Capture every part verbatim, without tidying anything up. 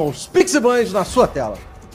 Os Pixelbands na sua tela.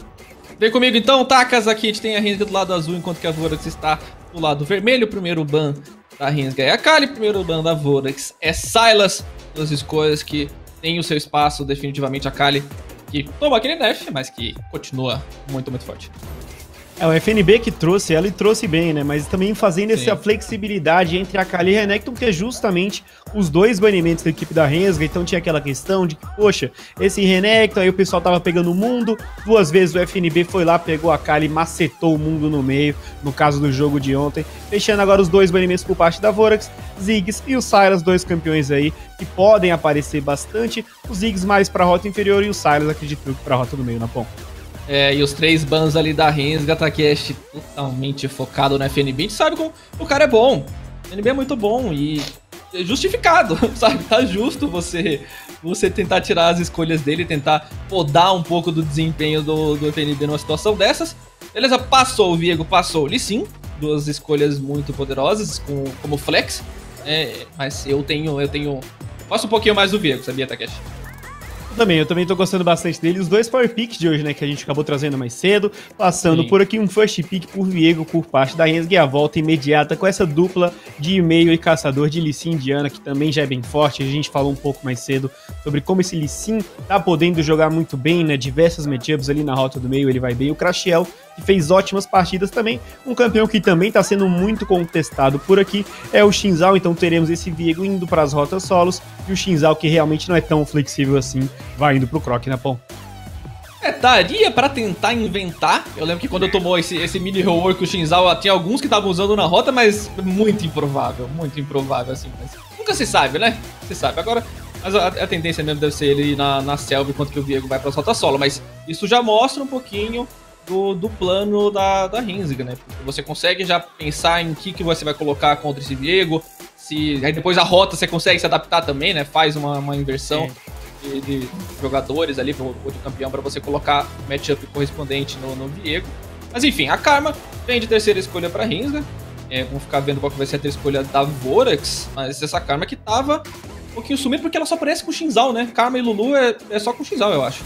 Vem comigo então, Takas. Aqui a gente tem a Rensga do lado azul, enquanto que a Vorax está do lado vermelho. O primeiro ban da Rensga é a Kali, o primeiro ban da Vorax é Sylas. Duas escolhas que tem o seu espaço, definitivamente a Kali, que toma aquele nerf, mas que continua muito, muito forte. É o F N B que trouxe ela e trouxe bem, né? Mas também fazendo Sim. essa flexibilidade entre a Kali e a Renekton, que é justamente os dois banimentos da equipe da Rensga. Então tinha aquela questão de que, poxa, esse Renekton, aí o pessoal tava pegando o mundo. Duas vezes o F N B foi lá, pegou a Kali e macetou o mundo no meio, no caso do jogo de ontem. Fechando agora os dois banimentos por parte da Vorax, Ziggs e o Sylas, dois campeões aí que podem aparecer bastante. Os Ziggs mais pra rota inferior e o Sylas, acredito que pra rota do meio na ponta. É, e os três bans ali da Rensga, Takeshi totalmente focado no F N B. A gente sabe como o cara é bom. O F N B é muito bom e é justificado, sabe? Tá justo você, você tentar tirar as escolhas dele, tentar podar um pouco do desempenho do, do F N B numa situação dessas. Beleza, passou o Viego, passou o Lee Sin. Duas escolhas muito poderosas, com, como flex. É, mas eu tenho, eu tenho... Gosto um pouquinho mais do Viego, sabia, Takeshi? Também, eu também tô gostando bastante dele. Os dois power picks de hoje, né, que a gente acabou trazendo mais cedo. Passando Sim. por aqui um first pick por Viego por parte da Rensga e a volta imediata com essa dupla de meio e caçador de Lee Sin e Diana, que também já é bem forte. A gente falou um pouco mais cedo sobre como esse Lee Sin tá podendo jogar muito bem, né, diversas matchups ali na rota do meio, ele vai bem. O Crashiel, que fez ótimas partidas também. Um campeão que também tá sendo muito contestado por aqui é o Xin Zhao, então teremos esse Viego indo para as rotas solos e o Xin Zhao, que realmente não é tão flexível assim, vai indo pro Croc na pom. É, daria pra tentar inventar. Eu lembro que quando eu tomou esse, esse mini rework, o Xin Zhao, tinha alguns que estavam usando na rota, mas muito improvável, muito improvável assim. Mas nunca se sabe, né? Se sabe. Agora, mas a, a tendência mesmo deve ser ele na, na selva, enquanto que o Viego vai pra rota solo. Mas isso já mostra um pouquinho do, do plano da, da Rensga, né? Porque você consegue já pensar em que, que você vai colocar contra esse Viego. Se, aí depois a rota você consegue se adaptar também, né? Faz uma, uma inversão. É. De, de jogadores ali, ou de campeão, para você colocar o matchup correspondente no, no Viego. Mas enfim, a Karma vem de terceira escolha para Rensga. É, vamos ficar vendo qual que vai ser a terceira escolha da Vorax. Mas essa Karma que tava um pouquinho sumida, porque ela só aparece com o Xin Zhao, né? Karma e Lulu é, é só com o Xin Zhao, eu acho.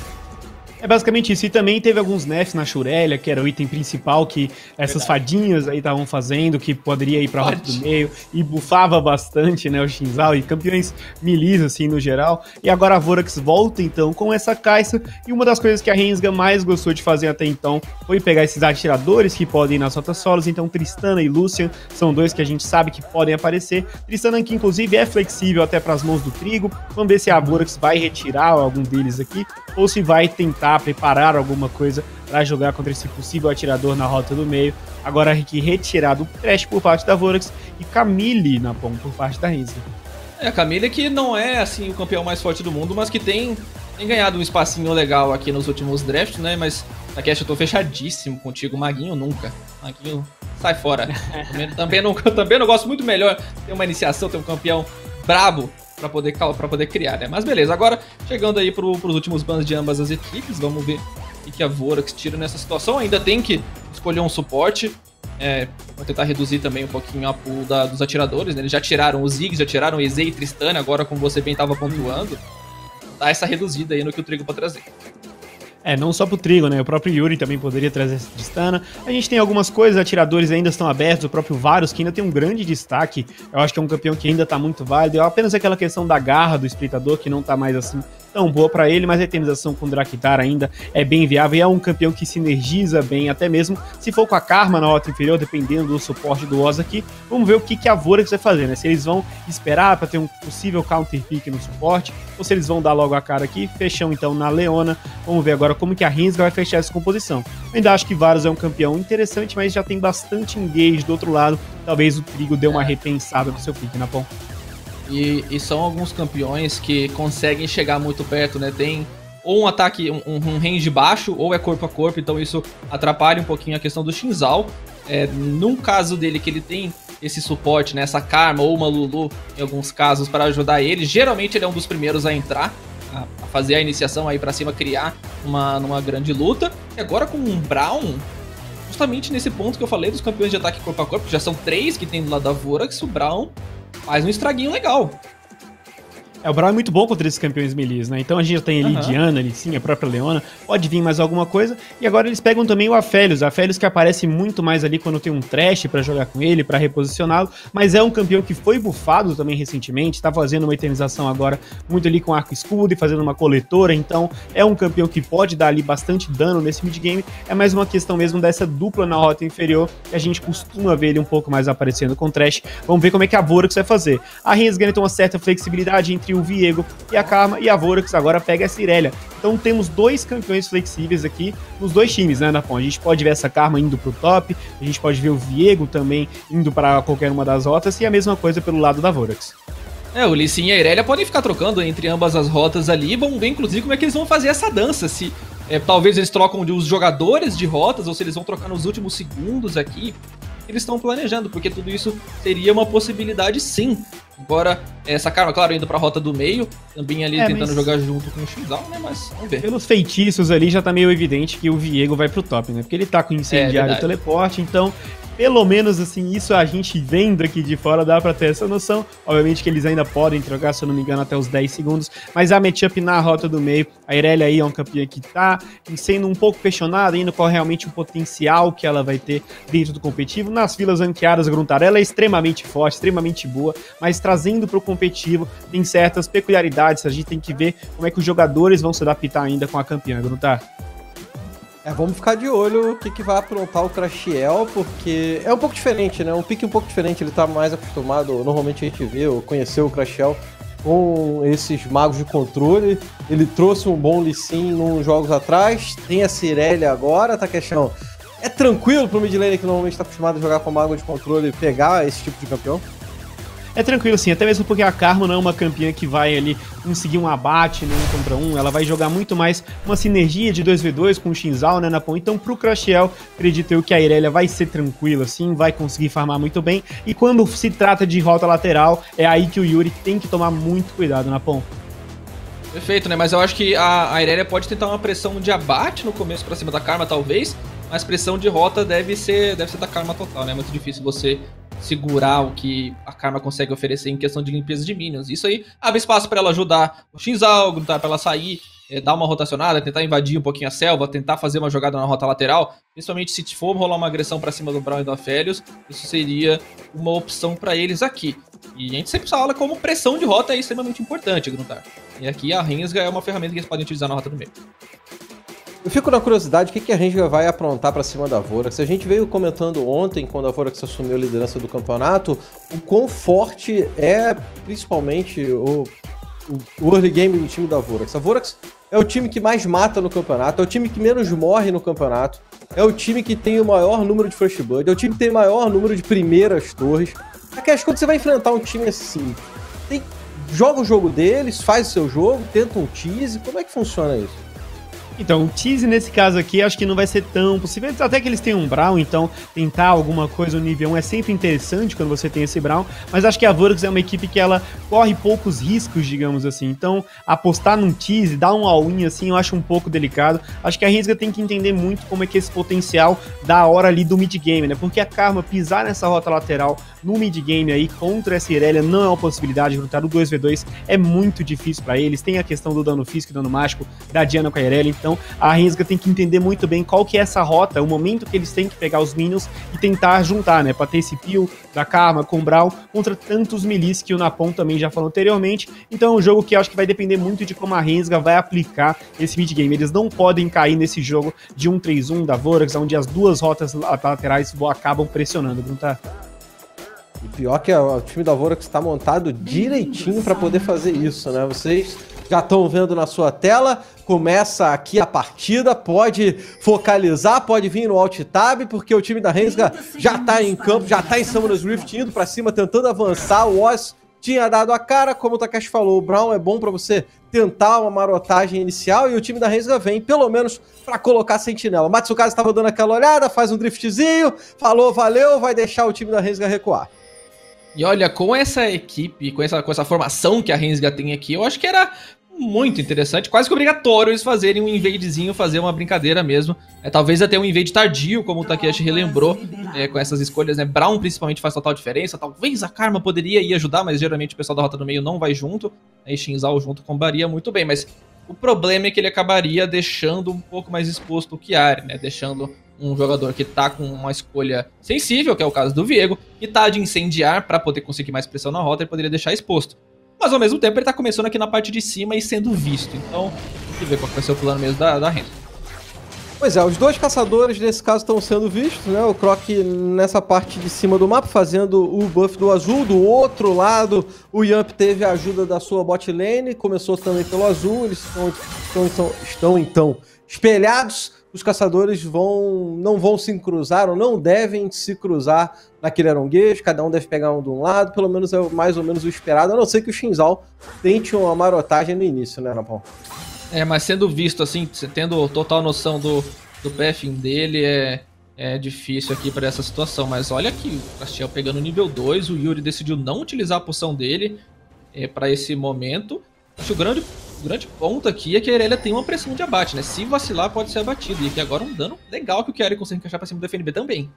É basicamente isso, e também teve alguns nerfs na Shurelia, que era o item principal que essas Verdade. fadinhas aí estavam fazendo, que poderia ir pra rota do meio, e bufava bastante, né, o Xin Zhao, e campeões milis, assim, no geral. E agora a Vorax volta, então, com essa caixa, e uma das coisas que a Rensga mais gostou de fazer até então foi pegar esses atiradores que podem ir nas rotas solos, então Tristana e Lucian são dois que a gente sabe que podem aparecer. Tristana que, inclusive, é flexível até pras mãos do Trigo. Vamos ver se a Vorax vai retirar algum deles aqui, ou se vai tentar preparar alguma coisa para jogar contra esse possível atirador na rota do meio. Agora que retirado o Thresh por parte da Vorax e Camille na ponta por parte da Rensga. É, a Camille que não é assim o campeão mais forte do mundo, mas que tem, tem ganhado um espacinho legal aqui nos últimos drafts, né? Mas Takeshi, eu tô fechadíssimo contigo, Maguinho nunca. Maguinho, sai fora. também, também, não, também não gosto muito melhor ter uma iniciação, ter um campeão brabo para poder, pra poder criar, né? Mas beleza, agora chegando aí pro, pros últimos bans de ambas as equipes, vamos ver o que a Vorax tira nessa situação. Ainda tem que escolher um suporte, é, vou tentar reduzir também um pouquinho a pool da, dos atiradores, né? Eles já tiraram os Ziggs, já tiraram o Ezei e Tristana, agora como você bem estava pontuando, dá essa reduzida aí no que o Trigo pode trazer. É, não só pro Trigo, né? O próprio Yuri também poderia trazer essa Tristana. A gente tem algumas coisas, atiradores ainda estão abertos, o próprio Varus, que ainda tem um grande destaque. Eu acho que é um campeão que ainda tá muito válido. É apenas aquela questão da garra do Espreitador, que não tá mais assim tão boa pra ele, mas a etemização com o Draktar ainda é bem viável e é um campeão que sinergiza bem, até mesmo se for com a Karma na rota inferior, dependendo do suporte do Oz aqui. Vamos ver o que, que a Vorax vai fazer, né? Se eles vão esperar pra ter um possível counter pick no suporte, ou se eles vão dar logo a cara aqui. Fechão então na Leona. Vamos ver agora como que a Rensga vai fechar essa composição. Eu ainda acho que Varus é um campeão interessante, mas já tem bastante engage do outro lado. Talvez o Trigo dê uma repensada no seu pick na ponta. E, e são alguns campeões que conseguem chegar muito perto, né? Tem ou um ataque, um, um range baixo, ou é corpo a corpo, então isso atrapalha um pouquinho a questão do Xin Zhao. É, num caso dele que ele tem esse suporte, né? Essa Karma ou uma Lulu, em alguns casos, para ajudar ele, geralmente ele é um dos primeiros a entrar, a, a fazer a iniciação aí pra cima, criar uma, numa grande luta. E agora com um Braum, justamente nesse ponto que eu falei dos campeões de ataque corpo a corpo, já são três que tem do lado da Vorax, o Braum faz um estraguinho legal. É, o Brawl é muito bom contra esses campeões melis, né? Então a gente já tem ali uhum. Diana, ali sim, a própria Leona, pode vir mais alguma coisa. E agora eles pegam também o Aphelios, Aphelios que aparece muito mais ali quando tem um Thresh pra jogar com ele, pra reposicioná-lo, mas é um campeão que foi bufado também recentemente, tá fazendo uma eternização agora muito ali com arco e escudo e fazendo uma coletora, então é um campeão que pode dar ali bastante dano nesse mid-game, é mais uma questão mesmo dessa dupla na rota inferior, que a gente costuma ver ele um pouco mais aparecendo com Thresh. Vamos ver como é que a Vorax vai fazer. A Rinsgane tem uma certa flexibilidade entre o Viego e a Karma, e a Vorax agora pega a Cirellia. Então temos dois campeões flexíveis aqui nos dois times, né, Napão? A gente pode ver essa Karma indo pro top, a gente pode ver o Viego também indo para qualquer uma das rotas, e a mesma coisa pelo lado da Vorax. É, o Lee Sin e a Irelia podem ficar trocando entre ambas as rotas ali, vamos ver inclusive como é que eles vão fazer essa dança, se é, talvez eles trocam de os jogadores de rotas, ou se eles vão trocar nos últimos segundos aqui. Eles estão planejando, porque tudo isso seria uma possibilidade sim. Agora, essa Karma, claro, indo pra rota do meio, também ali é, tentando mas... jogar junto com o Xizal, né, mas vamos ver. Pelos feitiços ali já tá meio evidente que o Viego vai pro top, né, porque ele tá com incendiário e é, teleporte, então... Pelo menos, assim, isso a gente vendo aqui de fora dá pra ter essa noção. Obviamente que eles ainda podem trocar, se eu não me engano, até os dez segundos. Mas a matchup na rota do meio, a Irelia aí é um campeão que tá sendo um pouco questionada ainda qual é realmente o potencial que ela vai ter dentro do competitivo. Nas filas ranqueadas, a Gruntar, ela é extremamente forte, extremamente boa, mas trazendo pro competitivo tem certas peculiaridades. A gente tem que ver como é que os jogadores vão se adaptar ainda com a campeã, Gruntar. É, vamos ficar de olho o que, que vai aprontar o Crashiel, porque é um pouco diferente, né? Um pique um pouco diferente, ele tá mais acostumado, normalmente a gente vê ou conheceu o Crashiel com esses magos de controle. Ele trouxe um bom Lee Sin nos jogos atrás, tem a Cirellia agora, tá questão. É tranquilo pro mid laner que normalmente tá acostumado a jogar com mago de controle pegar esse tipo de campeão? É tranquilo sim, até mesmo porque a Karma não é uma campeã que vai ali conseguir um abate no um contra um, ela vai jogar muito mais uma sinergia de dois contra dois com o Xinzao, né, Napão? Então pro Crashiel, acredito eu que a Irelia vai ser tranquila sim, vai conseguir farmar muito bem, e quando se trata de rota lateral, é aí que o Yuri tem que tomar muito cuidado, Napão. Perfeito, né, mas eu acho que a, a Irelia pode tentar uma pressão de abate no começo pra cima da Karma, talvez, mas pressão de rota deve ser, deve ser da Karma total, né, é muito difícil você segurar o que a Karma consegue oferecer em questão de limpeza de minions. Isso aí abre espaço para ela ajudar o Xizal, para ela sair, é, dar uma rotacionada, tentar invadir um pouquinho a selva, tentar fazer uma jogada na rota lateral. Principalmente se for rolar uma agressão para cima do Brawl e do Aphelios, isso seria uma opção para eles aqui. E a gente sempre fala como pressão de rota é extremamente importante, Gruntar. E aqui a Rinsga é uma ferramenta que eles podem utilizar na rota do meio. Eu fico na curiosidade, o que, que a Rinsga vai aprontar pra cima da Vorax? A gente veio comentando ontem, quando a Vorax assumiu a liderança do campeonato, o quão forte é, principalmente, o, o early game do time da Vorax. A Vorax é o time que mais mata no campeonato, é o time que menos morre no campeonato, é o time que tem o maior número de First Blood, é o time que tem o maior número de primeiras torres. Aquelas quando você vai enfrentar um time assim, tem, joga o jogo deles, faz o seu jogo, tenta um tease, como é que funciona isso? Então, o tease nesse caso aqui acho que não vai ser tão possível, até que eles tenham um Brawl, então tentar alguma coisa no nível um é sempre interessante quando você tem esse Brawl, mas acho que a Vorax é uma equipe que ela corre poucos riscos, digamos assim, então apostar num tease, dar um all-in assim, eu acho um pouco delicado. Acho que a Rinsga tem que entender muito como é que esse potencial da hora ali do mid-game, né, porque a Karma pisar nessa rota lateral no mid-game aí contra essa Irelia não é uma possibilidade, lutar o dois contra dois é muito difícil pra eles, tem a questão do dano físico e dano mágico da Diana com a Irelia, então a Rinsga tem que entender muito bem qual que é essa rota, o momento que eles têm que pegar os minions e tentar juntar, né, pra ter esse peel da Karma com o Brawl contra tantos melis que o Napão também já falou anteriormente. Então é um jogo que eu acho que vai depender muito de como a Rinsga vai aplicar esse mid-game. Eles não podem cair nesse jogo de um três um da Vorax, onde as duas rotas laterais acabam pressionando, não tá? E pior que o time da Vorax está montado direitinho para poder fazer isso, né? Vocês já estão vendo na sua tela, começa aqui a partida, pode focalizar, pode vir no Alt Tab, porque o time da Rinsga já está em campo, já está em Summoner's Rift, indo para cima, tentando avançar. O Oz tinha dado a cara, como o Takeshi falou, o Brawl é bom para você tentar uma marotagem inicial, e o time da Rinsga vem, pelo menos, para colocar sentinela. O Matsukaze estava dando aquela olhada, faz um driftzinho, falou, valeu, vai deixar o time da Rinsga recuar. E olha, com essa equipe, com essa, com essa formação que a Rinsga tem aqui, eu acho que era muito interessante, quase que obrigatório eles fazerem um invadezinho, fazer uma brincadeira mesmo. É, talvez até um invade tardio, como o Takeshi relembrou, é, com essas escolhas, né? Brown principalmente faz total diferença, talvez a Karma poderia ir ajudar, mas geralmente o pessoal da Rota do Meio não vai junto, aí Shinzao junto combaria muito bem, mas o problema é que ele acabaria deixando um pouco mais exposto o Chiari, né? Deixando um jogador que tá com uma escolha sensível, que é o caso do Viego, e tá de incendiar para poder conseguir mais pressão na rota, ele poderia deixar exposto. Mas ao mesmo tempo ele tá começando aqui na parte de cima e sendo visto. Então, tem que ver qual vai ser o plano mesmo da, da Renzo. Pois é, os dois caçadores nesse caso estão sendo vistos, né? O Croc nessa parte de cima do mapa, fazendo o buff do azul. Do outro lado, o Yamp teve a ajuda da sua bot lane, começou também pelo azul. Eles estão, estão, estão, estão então espelhados. Os caçadores vão, não vão se cruzar, ou não devem se cruzar naquele aronguejo, cada um deve pegar um de um lado, pelo menos é mais ou menos o esperado, a não ser que o Shinzao tente uma marotagem no início, né, Napão? É, mas sendo visto assim, tendo total noção do, do pathing dele, é, é difícil aqui para essa situação, mas olha aqui, o Castiel pegando nível dois, o Yuri decidiu não utilizar a poção dele é, para esse momento. Acho que o grande... O grande ponto aqui é que a Irelia tem uma pressão de abate, né? Se vacilar, pode ser abatido. E aqui agora um dano legal que o Chiari consegue encaixar pra cima do F N B também.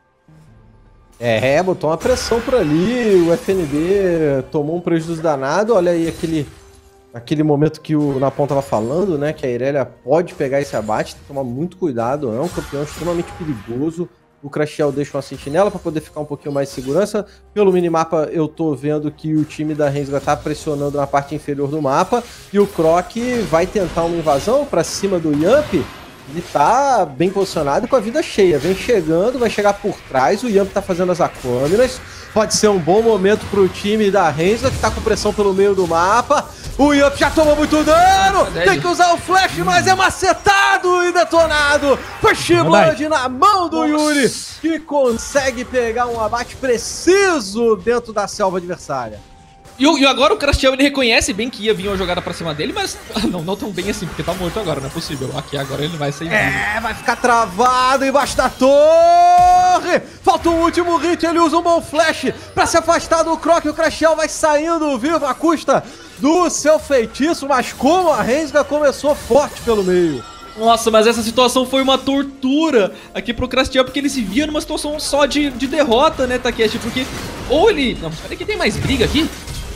É, botou uma pressão por ali. O F N B tomou um prejuízo danado. Olha aí aquele, aquele momento que o Napão tava falando, né? Que a Irelia pode pegar esse abate. Tem que tomar muito cuidado. É um campeão extremamente perigoso. O Crashel deixa uma sentinela para poder ficar um pouquinho mais de segurança. Pelo minimapa eu tô vendo que o time da Rensga tá pressionando na parte inferior do mapa. E o Croc vai tentar uma invasão para cima do Yamp. Ele tá bem posicionado com a vida cheia. Vem chegando, vai chegar por trás. O Yamp tá fazendo as aquâminas. Pode ser um bom momento pro time da Rensga, que tá com pressão pelo meio do mapa. O Yamp já tomou muito dano. Tem que usar o flash, mas é macetado e detonado. Flash Blood na mão do Yuri, que consegue pegar um abate preciso dentro da selva adversária. E, e agora o Crashel, ele reconhece bem que ia vir uma jogada pra cima dele, mas não, não tão bem assim, porque tá morto agora, não é possível. Aqui agora ele vai ser invisível. É, vai ficar travado embaixo da torre. Falta um último hit, ele usa um bom flash pra se afastar do Croc. O Crashel vai saindo vivo à custa do seu feitiço, mas como a Rensga começou forte pelo meio. Nossa, mas essa situação foi uma tortura aqui pro Crashel, porque ele se via numa situação só de, de derrota, né, Takeshi? Porque ou ele... Não, peraí que tem mais briga aqui.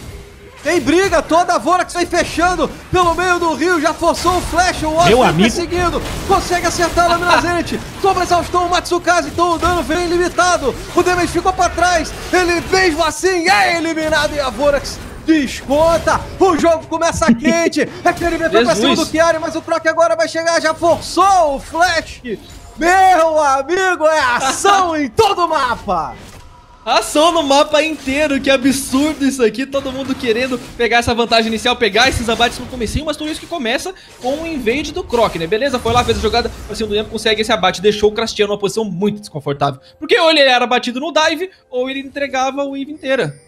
Tem briga, toda a Vorax vai fechando pelo meio do rio, já forçou o flash, o Oscar perseguindo, consegue acertar a lâmina zenith, sobre a exaustão, o Matsukaze, então o dano vem ilimitado, o damage ficou pra trás, ele mesmo assim é eliminado e a Vorax desconta, o jogo começa quente, F N B foi pra cima do Chiari, mas o Croc agora vai chegar, já forçou o flash, meu amigo, é ação em todo o mapa! Ação no mapa inteiro, que absurdo isso aqui, todo mundo querendo pegar essa vantagem inicial, pegar esses abates no comecinho, mas tudo isso que começa com o invade do Croc, né? Beleza, foi lá, fez a jogada pra cima do Yamp, consegue esse abate, deixou o Crastiano numa posição muito desconfortável. Porque ou ele era batido no dive, ou ele entregava o Eve inteira.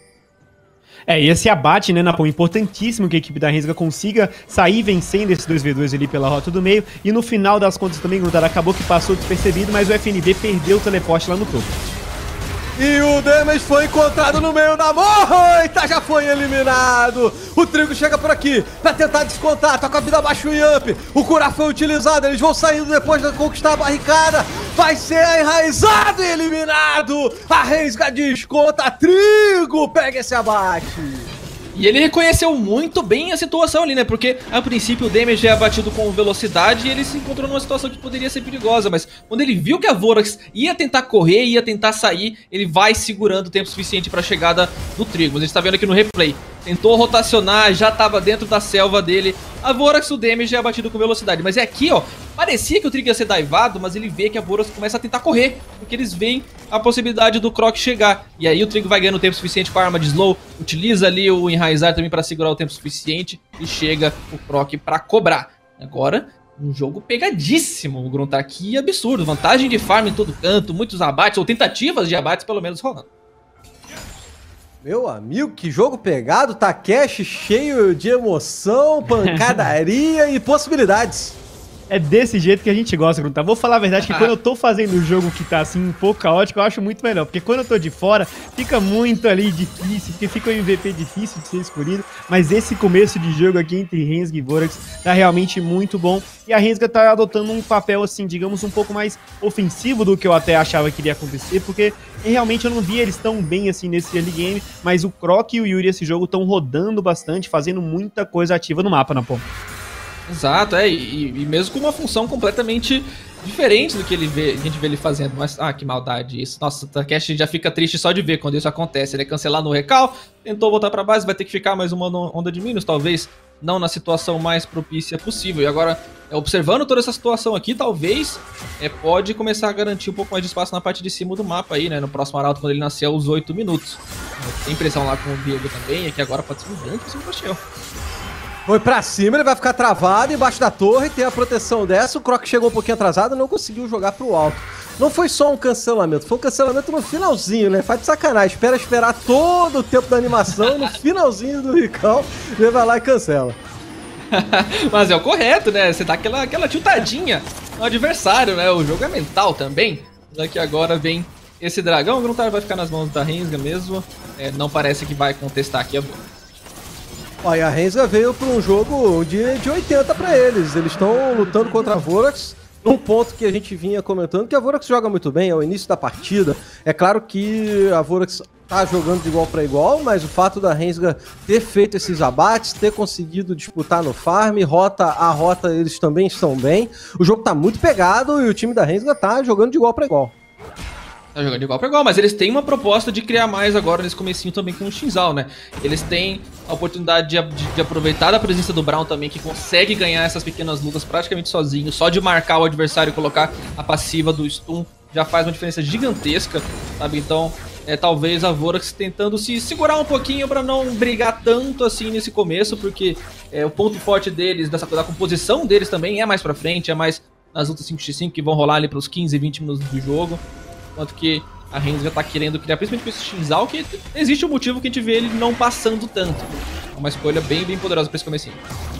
É, e esse abate, né, Napão, importantíssimo que a equipe da Rensga consiga sair vencendo esses dois V dois ali pela rota do meio. E no final das contas também, Gruntar, acabou que passou despercebido, mas o F N B perdeu o teleporte lá no topo. E o damage foi encontrado no meio da moita, já foi eliminado. O Trigo chega por aqui pra tentar descontar, tá com a vida abaixo o Yamp. O Curar foi utilizado, eles vão saindo depois de conquistar a barricada. Vai ser enraizado e eliminado. A Rensga desconta, Trigo pega esse abate. E ele reconheceu muito bem a situação ali, né? Porque a princípio o damage é abatido com velocidade e ele se encontrou numa situação que poderia ser perigosa. Mas quando ele viu que a Vorax ia tentar correr, ia tentar sair, ele vai segurando o tempo suficiente para a chegada do Trigo. A gente tá vendo aqui no replay. Tentou rotacionar, já tava dentro da selva dele. A Vorax, o damage é abatido com velocidade. Mas é aqui, ó, parecia que o Trigo ia ser divado, mas ele vê que a Vorax começa a tentar correr, porque eles veem a possibilidade do Croc chegar. E aí o Trigo vai ganhando tempo suficiente com a arma de slow, utiliza ali o enraizar também para segurar o tempo suficiente e chega o Croc para cobrar. Agora, um jogo pegadíssimo, o Gruntar, que absurdo. Vantagem de farm em todo canto, muitos abates, ou tentativas de abates pelo menos rolando. Meu amigo, que jogo pegado, Takeshi cheio de emoção, pancadaria e possibilidades. É desse jeito que a gente gosta, Gruntar. Vou falar a verdade que quando eu tô fazendo o jogo que tá assim um pouco caótico, eu acho muito melhor. Porque quando eu tô de fora, fica muito ali difícil, porque fica um M V P difícil de ser escolhido. Mas esse começo de jogo aqui entre Rensga e Vorax tá realmente muito bom. E a Rensga tá adotando um papel, assim, digamos, um pouco mais ofensivo do que eu até achava que iria acontecer. Porque realmente eu não vi eles tão bem assim nesse early game. Mas o Croc e o Yuri esse jogo estão rodando bastante, fazendo muita coisa ativa no mapa, na ponta. Exato, é, e, e mesmo com uma função completamente diferente do que ele vê, a gente vê ele fazendo, mas, ah, que maldade isso. Nossa, o Takeshi já fica triste só de ver quando isso acontece. Ele é cancelado no recal, tentou voltar pra base, vai ter que ficar mais uma onda de minions, talvez não na situação mais propícia possível. E agora, observando toda essa situação aqui, talvez é, pode começar a garantir um pouco mais de espaço na parte de cima do mapa aí, né, no próximo Arauto, quando ele nascer aos oito minutos. Tem pressão lá com o Diego também, e que agora pode ser um grande possível pra Shell. Foi pra cima, ele vai ficar travado embaixo da torre, tem a proteção dessa, o Croc chegou um pouquinho atrasado e não conseguiu jogar pro alto. Não foi só um cancelamento, foi um cancelamento no finalzinho, né? Faz de sacanagem, espera esperar todo o tempo da animação e no finalzinho do Ricão, ele vai lá e cancela. Mas é o correto, né? Você dá aquela, aquela tiltadinha no adversário, né? O jogo é mental também. Já que agora vem esse dragão, o Gruntar vai ficar nas mãos da Rensga mesmo. É, não parece que vai contestar aqui a boa. Olha, a Rensga veio para um jogo de, de oitenta para eles. Eles estão lutando contra a Vorax. Um ponto que a gente vinha comentando, que a Vorax joga muito bem, é o início da partida. É claro que a Vorax tá jogando de igual para igual, mas o fato da Rensga ter feito esses abates, ter conseguido disputar no farm, rota a rota eles também estão bem. O jogo tá muito pegado e o time da Rensga tá jogando de igual para igual. Tá jogando de igual pra igual, mas eles têm uma proposta de criar mais agora nesse comecinho também com o Xinzao, né? Eles têm a oportunidade de, de, de aproveitar a presença do Braum também, que consegue ganhar essas pequenas lutas praticamente sozinho. Só de marcar o adversário e colocar a passiva do stun já faz uma diferença gigantesca, sabe? Então, é, talvez a Vorax tentando se segurar um pouquinho pra não brigar tanto assim nesse começo, porque é, o ponto forte deles, dessa, da composição deles também é mais pra frente, é mais nas lutas cinco por cinco que vão rolar ali pros quinze, vinte minutos do jogo. Quanto que a Rensga tá querendo criar, principalmente com esse Xinzao, que existe um motivo que a gente vê ele não passando tanto. É uma escolha bem, bem poderosa pra esse comecinho.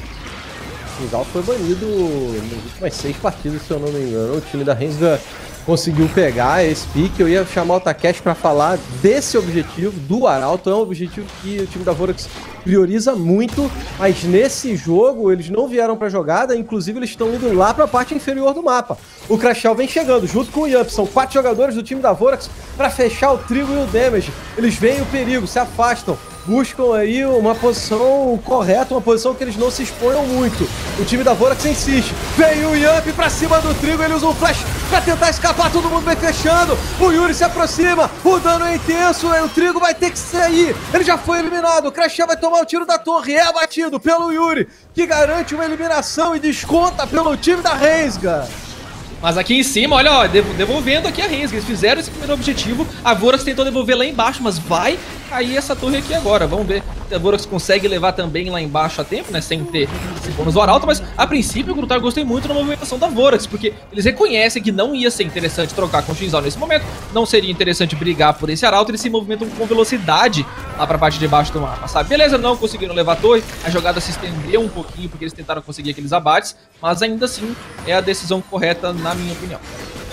O Xinzao foi banido nas últimas seis partidas, se eu não me engano. O time da Rensga conseguiu pegar esse pique. Eu ia chamar o Takeshi pra falar desse objetivo, do Arauto. É um objetivo que o time da Vorax prioriza muito, mas nesse jogo eles não vieram pra jogada, inclusive eles estão indo lá pra parte inferior do mapa. O Crashel vem chegando junto com o Yamp, são quatro jogadores do time da Vorax pra fechar o trigo e o damage. Eles veem o perigo, se afastam, buscam aí uma posição correta, uma posição que eles não se exponham muito. O time da Vorax insiste, vem o Yamp pra cima do trigo, ele usa um flash pra tentar escapar, todo mundo vem fechando, o Yuri se aproxima, o dano é intenso, o trigo vai ter que sair, ele já foi eliminado, o Crashel vai tomar o tiro da torre, é abatido pelo Yuri, que garante uma eliminação e desconta pelo time da Rensga. Mas aqui em cima, olha, ó, devolvendo aqui a Rensga. Eles fizeram esse primeiro objetivo. A Vorax tentou devolver lá embaixo, mas vai cair essa torre aqui agora. Vamos ver se a Vorax consegue levar também lá embaixo a tempo, né? Sem ter esse bônus do Arauto. Mas, a princípio, o Gruntar gostei muito da movimentação da Vorax, porque eles reconhecem que não ia ser interessante trocar com o Xinzao nesse momento. Não seria interessante brigar por esse Arauto. Eles se movimentam com velocidade lá pra parte de baixo do mapa, sabe? Beleza, não conseguiram levar a torre. A jogada se estendeu um pouquinho, porque eles tentaram conseguir aqueles abates. Mas, ainda assim, é a decisão correta, na minha opinião.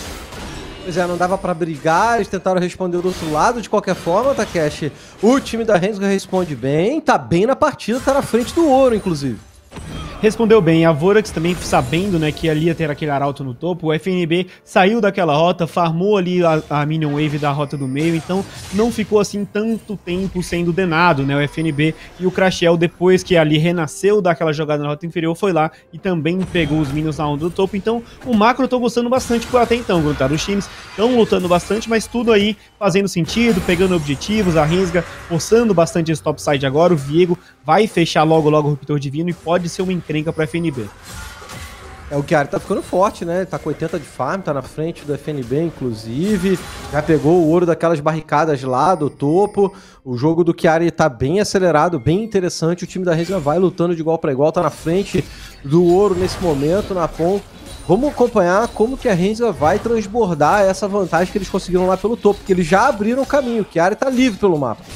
Pois é, não dava pra brigar, eles tentaram responder do outro lado, de qualquer forma, Takeshi. O time da Rensga responde bem, tá bem na partida, tá na frente do ouro, inclusive. Respondeu bem, a Vorax também sabendo, né, que ali ia ter aquele Arauto no topo, o F N B saiu daquela rota, farmou ali a, a Minion Wave da rota do meio, então não ficou assim tanto tempo sendo denado, né, o F N B, e o Crashel, depois que ali renasceu daquela jogada na rota inferior, foi lá e também pegou os Minions na onda do topo, então o macro eu tô gostando bastante por até então, Gruntar. Os times estão lutando bastante, mas tudo aí fazendo sentido, pegando objetivos, a Rensga forçando bastante esse topside agora, o Viego vai fechar logo logo o Ruptor Divino e pode ser uma encrenca para F N B. É, o Chiari tá ficando forte, né? Ele tá com oitenta de farm, tá na frente do F N B, inclusive. Já pegou o ouro daquelas barricadas lá do topo. O jogo do Chiari tá bem acelerado, bem interessante. O time da Rensga vai lutando de igual para igual, tá na frente do ouro nesse momento, na ponta. Vamos acompanhar como que a Rensga vai transbordar essa vantagem que eles conseguiram lá pelo topo, porque eles já abriram o caminho. O Chiari tá livre pelo mapa.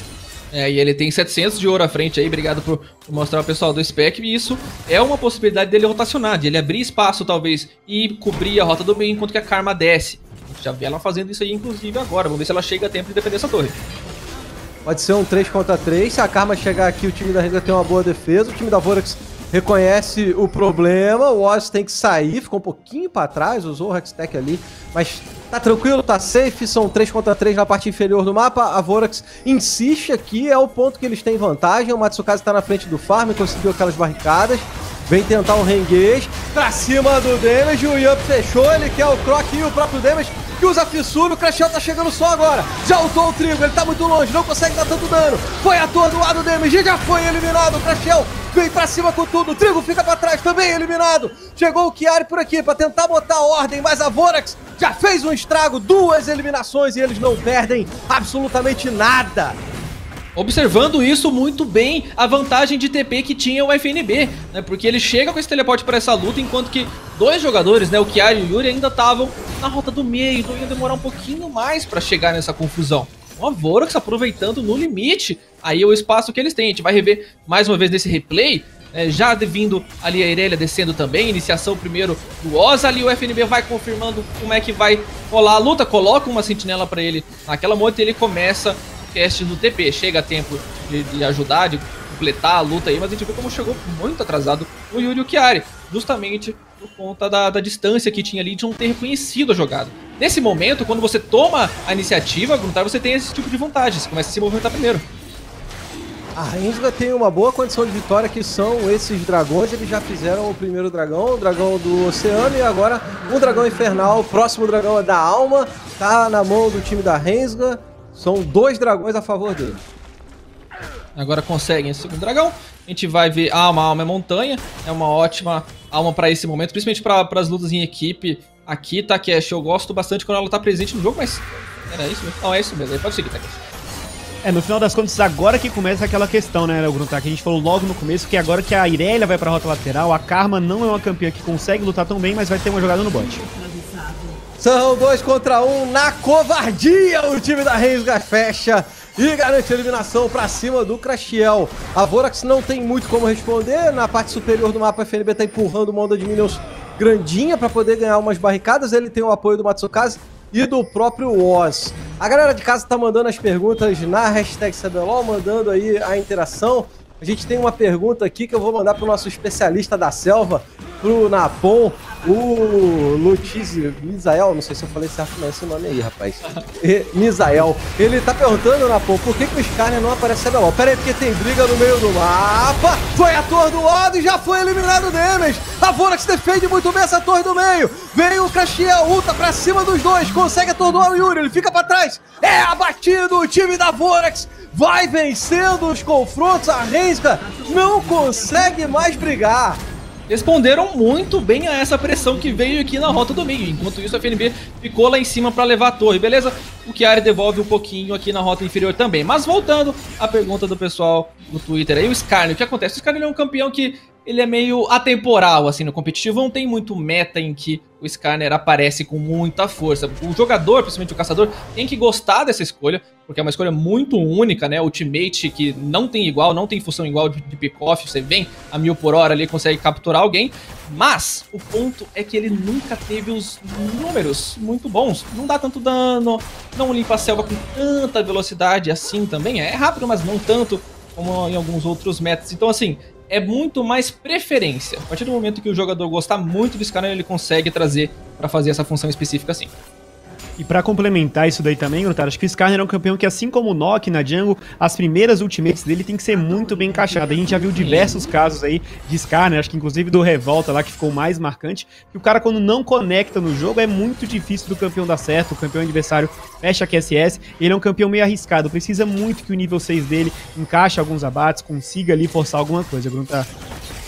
É, e ele tem setecentos de ouro à frente aí, obrigado por, por mostrar o pessoal do Spec, e isso é uma possibilidade dele rotacionar, de ele abrir espaço talvez e cobrir a rota do meio enquanto que a Karma desce. A gente já vê ela fazendo isso aí inclusive agora, vamos ver se ela chega a tempo de defender essa torre. Pode ser um três contra três, se a Karma chegar aqui o time da Renga tem uma boa defesa, o time da Vorax reconhece o problema, o Oz tem que sair, ficou um pouquinho pra trás, usou o Hextech ali, mas tá tranquilo, tá safe, são três contra três na parte inferior do mapa, a Vorax insiste aqui, é o ponto que eles têm vantagem, o Matsukaze tá na frente do farm, conseguiu aquelas barricadas, vem tentar um Renguês, pra cima do Damage, o Yup fechou, ele quer o Croc e o próprio Damage, que usa fissura, o Crashel tá chegando só agora, já ultou o Trigo, ele tá muito longe, não consegue dar tanto dano, foi atordoado o Damage e já foi eliminado, o Crashel vem pra cima com tudo, o Trigo fica pra trás, também eliminado, chegou o Chiari por aqui pra tentar botar ordem, mas a Vorax já fez um estrago, duas eliminações e eles não perdem absolutamente nada. Observando isso muito bem, a vantagem de T P que tinha o F N B, né? Porque ele chega com esse teleporte para essa luta, enquanto que dois jogadores, né, o Chiari e o Yuri, ainda estavam na rota do meio, então ia demorar um pouquinho mais para chegar nessa confusão. O Vorax aproveitando no limite aí o espaço que eles têm. A gente vai rever mais uma vez nesse replay, é, já vindo ali a Irelia descendo também, iniciação primeiro do Oz, ali o F N B vai confirmando como é que vai rolar a luta, coloca uma sentinela para ele naquela moita e ele começa cast do T P, chega a tempo de, de ajudar, de completar a luta aí, mas a gente vê como chegou muito atrasado o Yuri e o Chiari, justamente por conta da, da distância que tinha ali de não ter reconhecido a jogada. Nesse momento, quando você toma a iniciativa, Gruntar, você tem esse tipo de vantagem, você começa a se movimentar primeiro. A Rensga tem uma boa condição de vitória, que são esses dragões, eles já fizeram o primeiro dragão, o dragão do oceano, e agora um dragão infernal, o próximo dragão é da alma, tá na mão do time da Rensga. São dois dragões a favor dele. Agora conseguem esse segundo dragão. A gente vai ver alma, alma é montanha. É uma ótima alma para esse momento, principalmente para as lutas em equipe. Aqui, Takeshi, eu gosto bastante quando ela tá presente no jogo, mas era isso mesmo? Não, é isso mesmo. Aí pode seguir, Takeshi. É, no final das contas, agora que começa aquela questão, né, Gruntar, que a gente falou logo no começo, que agora que a Irelia vai pra rota lateral, a Karma não é uma campeã que consegue lutar tão bem, mas vai ter uma jogada no bot. São dois contra um na covardia. O time da Rensga fecha e garante a eliminação pra cima do Crashiel. A Vorax não tem muito como responder. Na parte superior do mapa, a F N B tá empurrando uma onda de minions grandinha pra poder ganhar umas barricadas. Ele tem o apoio do Matsukaze e do próprio Oz. A galera de casa tá mandando as perguntas na hashtag C B L O L, mandando aí a interação. A gente tem uma pergunta aqui que eu vou mandar pro nosso especialista da selva, pro Napon, o Lutizi Misael, não sei se eu falei certo não esse nome aí, rapaz. E, Misael, ele tá perguntando, Napon, por que, que o Skarner não aparece C B L O L? Pera aí, porque tem briga no meio do mapa, foi atordoado e já foi eliminado o Damage. A Vorax defende muito bem essa torre do meio, vem o Crashiel, luta pra cima dos dois, consegue atordoar o Yuri, ele fica pra trás, é abatido, o time da Vorax vai vencendo os confrontos, a Rensga não consegue mais brigar. Responderam muito bem a essa pressão que veio aqui na rota do meio. Enquanto isso, a F N B ficou lá em cima para levar a torre, beleza? O Chiari devolve um pouquinho aqui na rota inferior também. Mas voltando à pergunta do pessoal no Twitter aí, o Skarner, o que acontece? O Skarner é um campeão que ele é meio atemporal, assim, no competitivo. Não tem muito meta em que o Skarner aparece com muita força. O jogador, principalmente o caçador, tem que gostar dessa escolha, porque é uma escolha muito única, né? Ultimate que não tem igual, não tem função igual de, de pick-off. Você vem a mil por hora ali e consegue capturar alguém. Mas o ponto é que ele nunca teve os números muito bons. Não dá tanto dano, não limpa a selva com tanta velocidade assim também. É rápido, mas não tanto como em alguns outros metas. Então, assim, é muito mais preferência. A partir do momento que o jogador gostar muito do Skarner, ele consegue trazer para fazer essa função específica assim. E pra complementar isso daí também, Gruntar, acho que o Skarner é um campeão que, assim como o Nock na jungle, as primeiras ultimates dele tem que ser muito bem encaixadas. A gente já viu diversos casos aí de Skarner, acho que inclusive do Revolta lá, que ficou mais marcante, que o cara quando não conecta no jogo é muito difícil do campeão dar certo, o campeão adversário fecha a Q S S, ele é um campeão meio arriscado, precisa muito que o nível seis dele encaixe alguns abates, consiga ali forçar alguma coisa, Gruntar.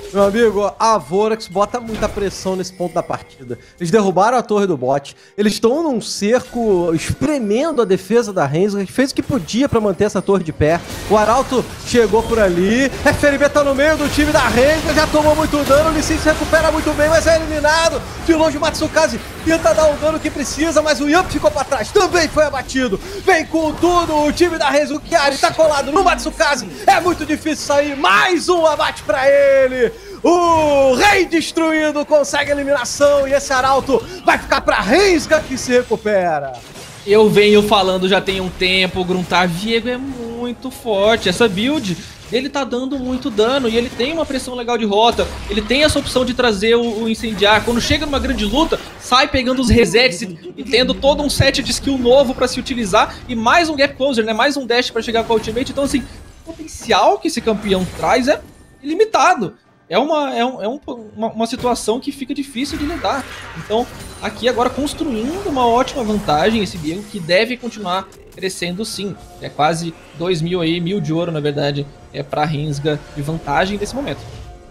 Meu amigo, a Vorax bota muita pressão nesse ponto da partida. Eles derrubaram a torre do bot, eles estão num cerco espremendo a defesa da Rensga, que fez o que podia pra manter essa torre de pé. O Arauto chegou por ali, F N B tá no meio do time da Rensga, já tomou muito dano, o Lee Sin se recupera muito bem, mas é eliminado. De longe o Matsukaze tenta dar o dano que precisa, mas o Yamp ficou pra trás, também foi abatido. Vem com tudo o time da Rensga, o Chiari tá colado no Matsukaze, é muito difícil sair, mais um abate pra ele. O Rei Destruído consegue a eliminação e esse Arauto vai ficar pra Rensga que se recupera. Eu venho falando já tem um tempo, o Gruntar Viego é muito forte, essa build ele tá dando muito dano e ele tem uma pressão legal de rota, ele tem essa opção de trazer o, o incendiar, quando chega numa grande luta, sai pegando os resets e, e tendo todo um set de skill novo pra se utilizar e mais um gap closer, né, mais um dash pra chegar com a ultimate, então assim, o potencial que esse campeão traz é ilimitado. É, uma, é, um, é um, uma, uma situação que fica difícil de lidar. Então, aqui agora construindo uma ótima vantagem, esse Viego que deve continuar crescendo sim. É quase dois mil aí, mil de ouro na verdade, é pra Rensga de vantagem nesse momento.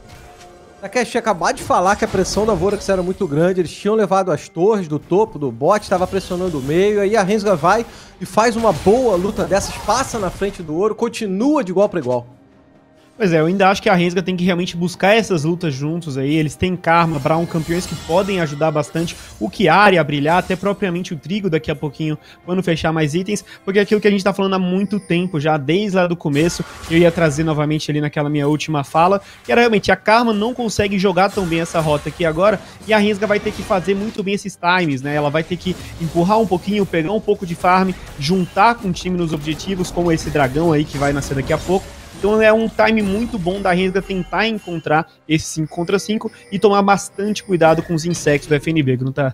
Takeshi tinha acabado de falar que a pressão da Vorax era muito grande, eles tinham levado as torres do topo do bot, estava pressionando o meio, aí a Rensga vai e faz uma boa luta dessas, passa na frente do ouro, continua de igual para igual. Pois é, eu ainda acho que a Rensga tem que realmente buscar essas lutas juntos aí, eles têm Karma, Braum, campeões que podem ajudar bastante o Chiari a brilhar, até propriamente o Trigo daqui a pouquinho, quando fechar mais itens, porque é aquilo que a gente tá falando há muito tempo já, desde lá do começo, eu ia trazer novamente ali naquela minha última fala, que era realmente, a Karma não consegue jogar tão bem essa rota aqui agora, e a Rensga vai ter que fazer muito bem esses times, né, ela vai ter que empurrar um pouquinho, pegar um pouco de farm, juntar com o time nos objetivos, como esse dragão aí que vai nascer daqui a pouco. Então é um time muito bom da Rensga tentar encontrar esse cinco contra cinco e tomar bastante cuidado com os insectos do F N B, não tá?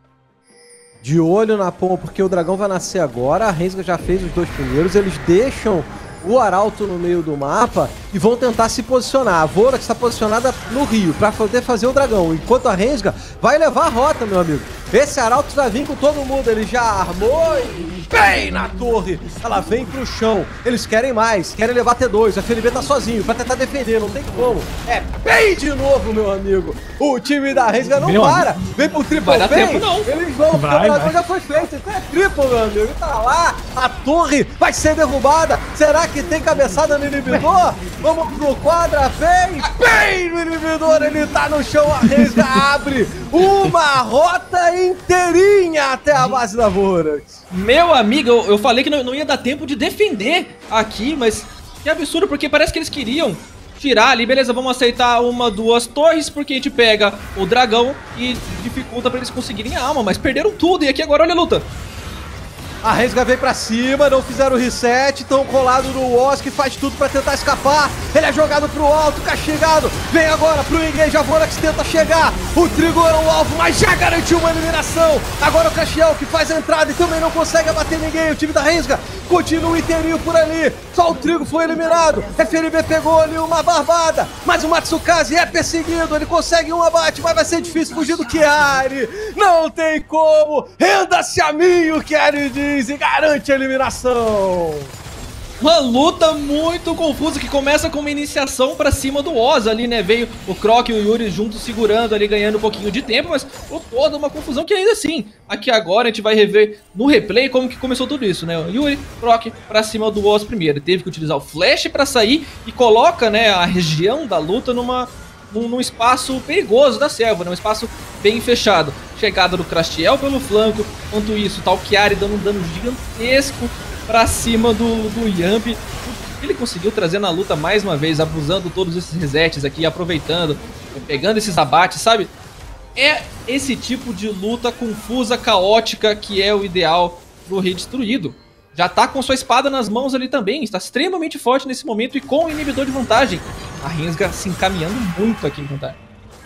De olho na pompa, porque o dragão vai nascer agora, a Rensga já fez os dois primeiros, eles deixam o Arauto no meio do mapa e vão tentar se posicionar. A Vorax está posicionada no rio para poder fazer o dragão, enquanto a Rensga vai levar a rota, meu amigo. Esse Arauto vai vir com todo mundo, ele já armou e bem na torre. Ela vem pro chão, eles querem mais, querem levar T dois, a F N B tá sozinho pra tentar defender, não tem como. É bem de novo, meu amigo. O time da Rensga não meu para, amigo. Vem pro triple bem, tempo, não. Eles vão, vai, o dragão já foi feito, então é triple, meu amigo. Tá lá, a torre vai ser derrubada. Será que tem cabeçada no inibidor? Vamos pro quadra, vem, bem no inibidor, ele tá no chão, a Rensga abre uma rota inteirinha até a base da Vorax. Meu amigo, eu, eu falei que não, não ia dar tempo de defender aqui, mas que absurdo, porque parece que eles queriam tirar ali, beleza, vamos aceitar uma, duas torres, porque a gente pega o dragão e dificulta pra eles conseguirem a alma, mas perderam tudo, e aqui agora olha a luta. A Rensga vem pra cima, não fizeram o reset, estão colados no Oz, que faz tudo pra tentar escapar. Ele é jogado pro alto, castigado. Vem agora pro engage, a Vorax tenta chegar. O Trigo era o alvo, mas já garantiu uma eliminação. Agora o Castiel que faz a entrada e também não consegue abater ninguém. O time da Rensga continua inteirinho por ali. Só o Trigo foi eliminado. F N B pegou ali uma barbada, mas o Matsukaze é perseguido. Ele consegue um abate, mas vai ser difícil fugir do Chiari. Não tem como. Renda-se a mim, o Chiari diz, e garante a eliminação. Uma luta muito confusa que começa com uma iniciação pra cima do Oz ali, né? Veio o Croc e o Yuri juntos segurando ali, ganhando um pouquinho de tempo, mas foi toda uma confusão que ainda assim, aqui agora a gente vai rever no replay como que começou tudo isso, né? O Yuri, Croc pra cima do Oz primeiro. Ele teve que utilizar o flash pra sair e coloca, né, a região da luta numa... Num, num espaço perigoso da selva, né? Um espaço bem fechado. Chegada do Crastiel pelo flanco, enquanto isso, tá o Chiari dando um dano gigantesco pra cima do, do Yamp. Ele conseguiu trazer na luta mais uma vez, abusando todos esses resets aqui, aproveitando, pegando esses abates, sabe? É esse tipo de luta confusa, caótica, que é o ideal pro Rei Destruído. Já tá com sua espada nas mãos ali também, está extremamente forte nesse momento e com o inibidor de vantagem. A Rensga se encaminhando muito aqui em vantagem.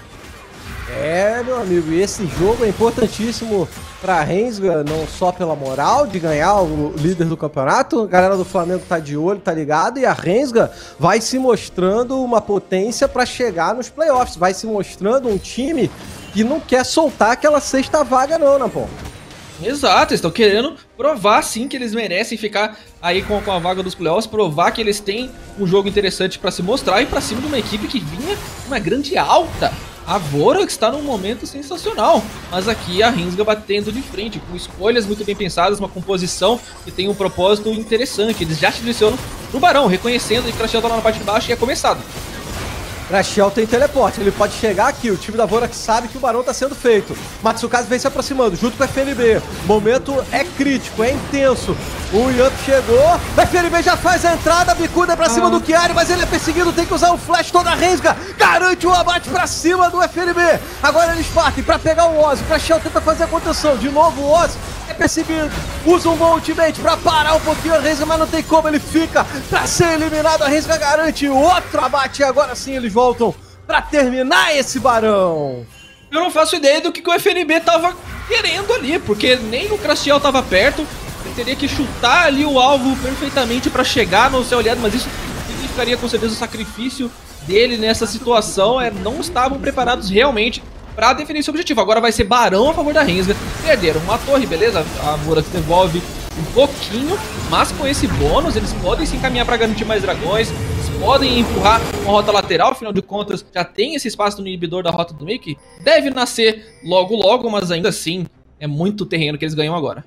É, meu amigo, e esse jogo é importantíssimo pra Rensga, não só pela moral de ganhar o líder do campeonato, a galera do Flamengo tá de olho, tá ligado, e a Rensga vai se mostrando uma potência pra chegar nos playoffs, vai se mostrando um time que não quer soltar aquela sexta vaga não, né, pô? Exato, eles estão querendo provar sim que eles merecem ficar aí com, com a vaga dos playoffs, provar que eles têm um jogo interessante pra se mostrar e pra cima de uma equipe que vinha uma grande alta. A Vorax está num momento sensacional, mas aqui a Rinsga batendo de frente, com escolhas muito bem pensadas, uma composição que tem um propósito interessante. Eles já se direcionam no Barão, reconhecendo que o Crashel tá lá na parte de baixo e é começado. Crashel tem teleporte, ele pode chegar aqui, o time da Vorax sabe que o Barão tá sendo feito. Matsukaze vem se aproximando, junto com o F N B. O momento é crítico, é intenso. O Yamp chegou, o F N B já faz a entrada, a bicuda é pra cima ah. do Chiari, mas ele é perseguido, tem que usar o flash toda a Rinsga. Garante o abate pra cima do F N B. Agora eles partem pra pegar o Ozzy, o Crashel tenta fazer a contenção. De novo o Ozzy é perseguido, usa um bom ultimate pra parar um pouquinho a Rinsga, mas não tem como, ele fica pra ser eliminado. A Rinsga garante outro abate e agora sim eles voltam pra terminar esse Barão. Eu não faço ideia do que, que o F N B tava querendo ali, porque nem o Crashel tava perto. Ele teria que chutar ali o alvo perfeitamente pra chegar no seu aliado, mas isso significaria com certeza o sacrifício dele nessa situação. É, não estavam preparados realmente pra definir esse objetivo. Agora vai ser Barão a favor da Rinsga. Perderam uma torre, beleza? A Vorax devolve um pouquinho, mas com esse bônus eles podem se encaminhar para garantir mais dragões, eles podem empurrar uma rota lateral, afinal de contas já tem esse espaço no inibidor da rota do Mickey, deve nascer logo logo, mas ainda assim é muito terreno que eles ganham agora.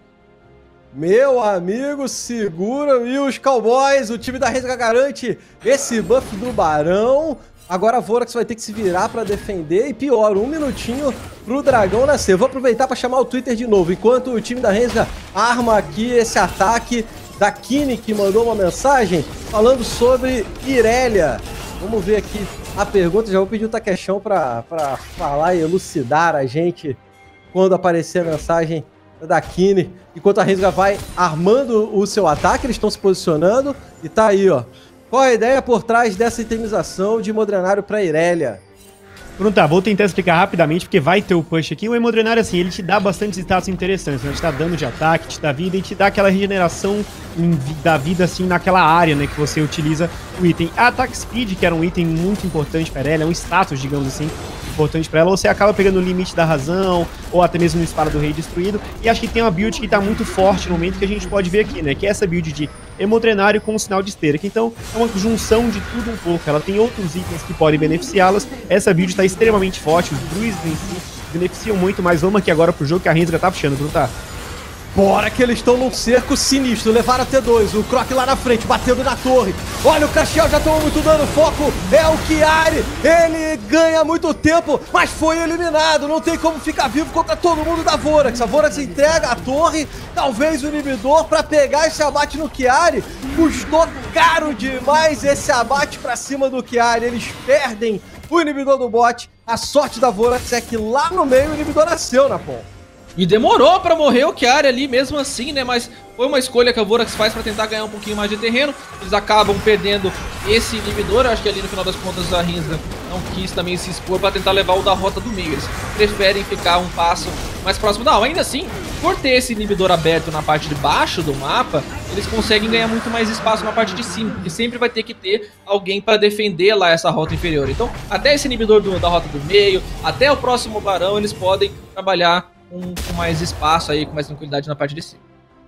Meu amigo, segura e os Cowboys, o time da Rinsga garante esse buff do Barão. Agora a Vorax vai ter que se virar pra defender e pior, um minutinho pro dragão nascer. Vou aproveitar pra chamar o Twitter de novo, enquanto o time da Rinsga arma aqui esse ataque da Kine, que mandou uma mensagem falando sobre Irelia. Vamos ver aqui a pergunta, já vou pedir o Takeshão pra, pra falar e elucidar a gente quando aparecer a mensagem da Kine. Enquanto a Rinsga vai armando o seu ataque, eles estão se posicionando e tá aí, ó. Qual a ideia por trás dessa itemização de Modrenário para Irelia? Pronto, tá, vou tentar explicar rapidamente, porque vai ter o push aqui. O Hemodrenário, assim, ele te dá bastante status interessantes, né? Te dá dano de ataque, te dá vida e te dá aquela regeneração em, da vida, assim, naquela área, né? Que você utiliza o item. A Attack Speed, que era um item muito importante para ela, é um status, digamos assim, importante para ela. Você acaba pegando o limite da razão, ou até mesmo no espada do rei destruído. E acho que tem uma build que tá muito forte no momento, que a gente pode ver aqui, né? Que é essa build de Hemodrenário com o sinal de esteira, que então é uma junção de tudo um pouco. Ela tem outros itens que podem beneficiá-las. Essa build tá extremamente forte, os druids em si beneficiam muito, mas vamos aqui agora pro jogo que a Rinsga tá puxando, não tá? Bora que eles estão num cerco sinistro, levaram a T dois, o Croc lá na frente, batendo na torre. Olha, o Crashel já tomou muito dano, foco é o Chiari, ele ganha muito tempo, mas foi eliminado, não tem como ficar vivo contra todo mundo da Vorax. A Vorax entrega a torre, talvez o inibidor pra pegar esse abate no Chiari. Custou caro demais esse abate pra cima do Chiari, eles perdem o inibidor do bot. A sorte da Vorax é que lá no meio o inibidor nasceu na ponta. E demorou pra morrer o Chiari ali mesmo assim, né? Mas foi uma escolha que a Vorax faz pra tentar ganhar um pouquinho mais de terreno. Eles acabam perdendo esse inibidor. Acho que ali no final das contas a Rinsga não quis também se expor pra tentar levar o da rota do meio. Eles preferem ficar um passo mais próximo. Não, ainda assim, por ter esse inibidor aberto na parte de baixo do mapa, eles conseguem ganhar muito mais espaço na parte de cima, porque sempre vai ter que ter alguém pra defender lá essa rota inferior. Então, até esse inibidor do, da rota do meio, até o próximo Barão, eles podem trabalhar Com, com mais espaço aí, com mais tranquilidade na parte de cima.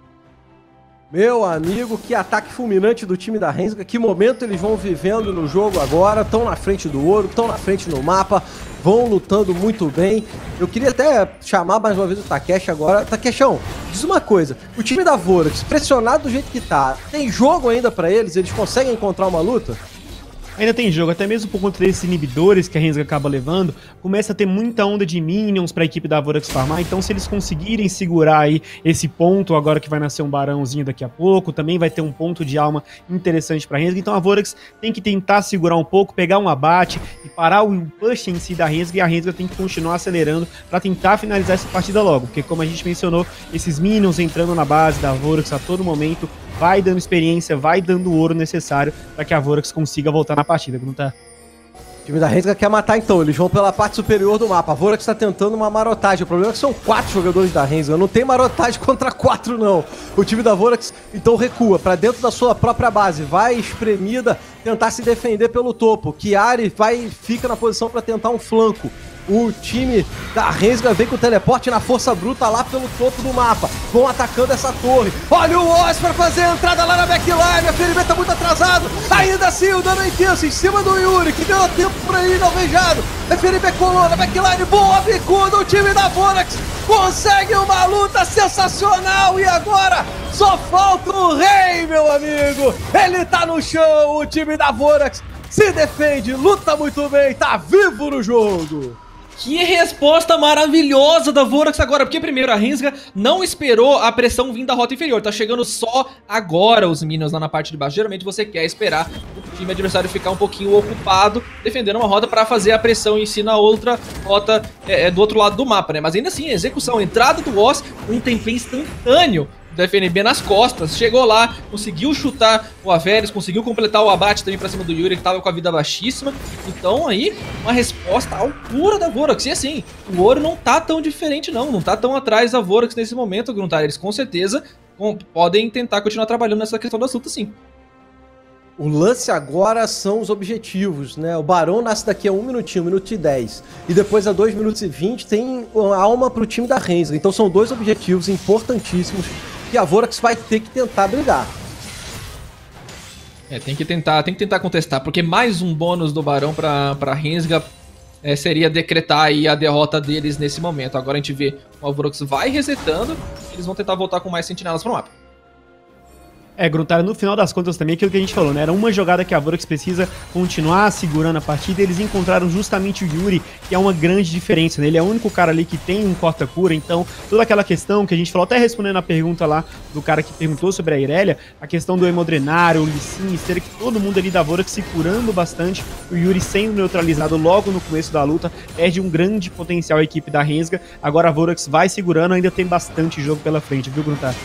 Meu amigo, que ataque fulminante do time da Rinsga, que momento eles vão vivendo no jogo agora, estão na frente do ouro, estão na frente no mapa, vão lutando muito bem. Eu queria até chamar mais uma vez o Takeshi agora. Takeshão, diz uma coisa, o time da Vorax, pressionado do jeito que tá, tem jogo ainda pra eles? Eles conseguem encontrar uma luta? Ainda tem jogo, até mesmo por conta desses inibidores que a Rinsga acaba levando, começa a ter muita onda de minions pra equipe da Vorax farmar, então se eles conseguirem segurar aí esse ponto, agora que vai nascer um barãozinho daqui a pouco, também vai ter um ponto de alma interessante pra Rinsga, então a Vorax tem que tentar segurar um pouco, pegar um abate e parar o push em si da Rinsga, e a Rinsga tem que continuar acelerando pra tentar finalizar essa partida logo, porque como a gente mencionou, esses minions entrando na base da Vorax a todo momento, vai dando experiência, vai dando o ouro necessário para que a Vorax consiga voltar na partida, não tá? O time da Rinsga quer matar então, eles vão pela parte superior do mapa. A Vorax está tentando uma marotagem, o problema é que são quatro jogadores da Rinsga, não tem marotagem contra quatro não. O time da Vorax então recua para dentro da sua própria base, vai espremida tentar se defender pelo topo. Chiari vai, fica na posição para tentar um flanco. O time da Rensga vem com o teleporte na força bruta lá pelo topo do mapa. Vão atacando essa torre. Olha o Oz pra fazer a entrada lá na backline. A F N B tá muito atrasado. Ainda assim, o dano é intenso em cima do Yuri, que deu tempo pra ele alvejado. A F N B colou na backline. Boa bicuda. O time da Vorax consegue uma luta sensacional. E agora só falta o rei, meu amigo. Ele tá no chão. O time da Vorax se defende, luta muito bem, tá vivo no jogo. Que resposta maravilhosa da Vorax agora, porque primeiro a Rensga não esperou a pressão vindo da rota inferior, tá chegando só agora os minions lá na parte de baixo. Geralmente você quer esperar o time adversário ficar um pouquinho ocupado, defendendo uma rota pra fazer a pressão em si na outra rota é, do outro lado do mapa, né? Mas ainda assim, a execução, a entrada do Oz, um tempo instantâneo do F N B nas costas, chegou lá, conseguiu chutar o Averys, conseguiu completar o abate também pra cima do Yuri, que tava com a vida baixíssima. Então aí, uma resposta à altura da Vorax. E assim, o ouro não tá tão diferente não, não tá tão atrás da Vorax nesse momento, Gruntar. Eles com certeza com, podem tentar continuar trabalhando nessa questão da luta, sim. O lance agora são os objetivos, né? O Barão nasce daqui a um minutinho, um minuto e dez. E depois a dois minutos e vinte tem uma alma pro time da Rensga. Então são dois objetivos importantíssimos que a Vorax vai ter que tentar brigar. É, tem que tentar, tem que tentar contestar, porque mais um bônus do Barão pra, pra Rensga é, seria decretar aí a derrota deles nesse momento. Agora a gente vê o Vorax vai resetando, eles vão tentar voltar com mais sentinelas pro mapa. É, Gruntar, no final das contas também, aquilo que a gente falou, né? Era uma jogada que a Vorax precisa continuar segurando a partida, e eles encontraram justamente o Yuri, que é uma grande diferença, né? Ele é o único cara ali que tem um corta-cura, então toda aquela questão que a gente falou, até respondendo a pergunta lá do cara que perguntou sobre a Irelia, a questão do Hemodrenário, o Lee Sin, ser que todo mundo ali da Vorax se curando bastante, o Yuri sendo neutralizado logo no começo da luta, perde um grande potencial a equipe da Rensga. Agora a Vorax vai segurando, ainda tem bastante jogo pela frente, viu, Gruntar?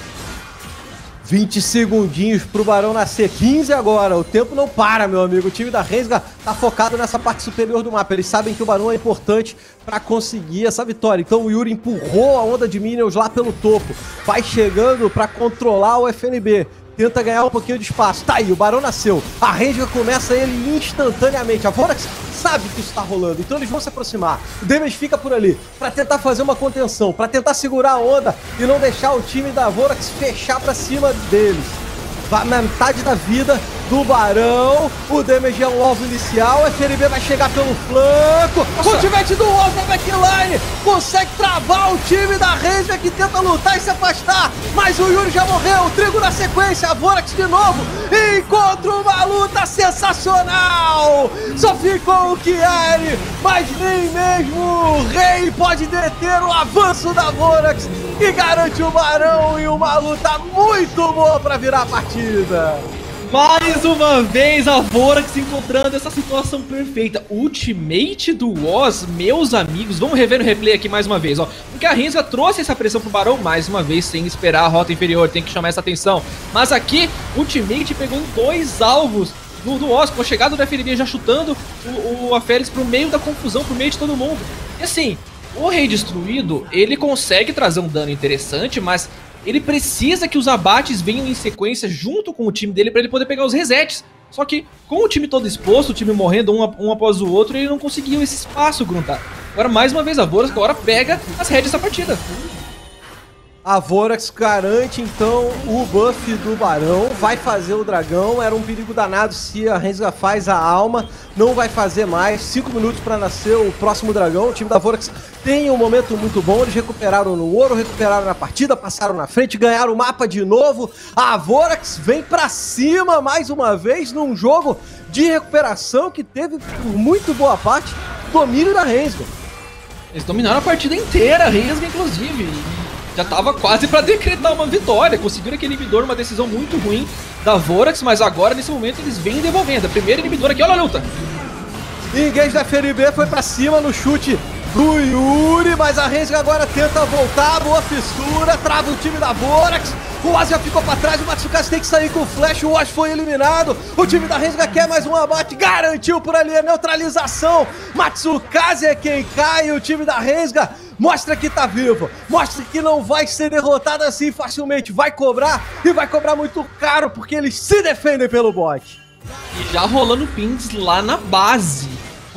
vinte segundinhos pro Barão nascer, quinze agora, o tempo não para, meu amigo. O time da Rensga tá focado nessa parte superior do mapa, eles sabem que o Barão é importante pra conseguir essa vitória. Então o Yuri empurrou a onda de minions lá pelo topo, vai chegando pra controlar o F N B. Tenta ganhar um pouquinho de espaço. Tá aí, o Barão nasceu. A Rensga começa ele instantaneamente. A Vorax sabe que isso tá rolando, então eles vão se aproximar. O Damage fica por ali pra tentar fazer uma contenção, pra tentar segurar a onda e não deixar o time da Vorax fechar pra cima deles. Na metade da vida do Barão, o Damage é um alvo inicial, o F N B vai chegar pelo flanco. Nossa. O ultimate do Oz na backline consegue travar o time da Rensga, que tenta lutar e se afastar, mas o Yuri já morreu. O Trigo na sequência, a Vorax de novo encontra uma luta sensacional. Só ficou o Chiari, mas nem mesmo o Rei pode deter o avanço da Vorax e garante o Barão em uma luta muito boa para virar a partida. Mais uma vez a Vorax encontrando essa situação perfeita. Ultimate do Oz, meus amigos. Vamos rever no replay aqui mais uma vez, ó. Porque a Rensga trouxe essa pressão pro Barão mais uma vez, sem esperar a rota inferior. Tem que chamar essa atenção. Mas aqui, Ultimate pegou dois alvos do, do Oz, com a chegada do F N B já chutando o, o Averys pro meio da confusão, pro meio de todo mundo. E assim, o Rei Destruído, ele consegue trazer um dano interessante, mas ele precisa que os abates venham em sequência junto com o time dele para ele poder pegar os resets. Só que com o time todo exposto, o time morrendo um, um após o outro, ele não conseguiu esse espaço, Gruntar. Agora mais uma vez a Vorax agora pega as rédeas da partida. A Vorax garante então o buff do Barão, vai fazer o dragão, era um perigo danado se a Rensga faz a alma, não vai fazer mais, cinco minutos para nascer o próximo dragão. O time da Vorax tem um momento muito bom, eles recuperaram no ouro, recuperaram na partida, passaram na frente, ganharam o mapa de novo. A Vorax vem para cima mais uma vez num jogo de recuperação que teve por muito boa parte domínio da Rensga. Eles dominaram a partida inteira, a Rensga inclusive. Já tava quase pra decretar uma vitória. Conseguiram aquele inibidor, uma decisão muito ruim da Vorax, mas agora, nesse momento, eles vêm devolvendo. A primeira inibidor aqui, olha a luta. Engage da F N B foi pra cima no chute do Yuri, mas a Rensga agora tenta voltar, boa fissura, trava o time da Vorax. O Oz já ficou pra trás, o Matsukaze tem que sair com o flash, o Oz foi eliminado. O time da Rensga quer mais um abate, garantiu por ali a neutralização. Matsukaze é quem cai, o time da Rensga mostra que tá vivo, mostra que não vai ser derrotado assim facilmente, vai cobrar e vai cobrar muito caro, porque eles se defendem pelo bot. E já rolando pings lá na base.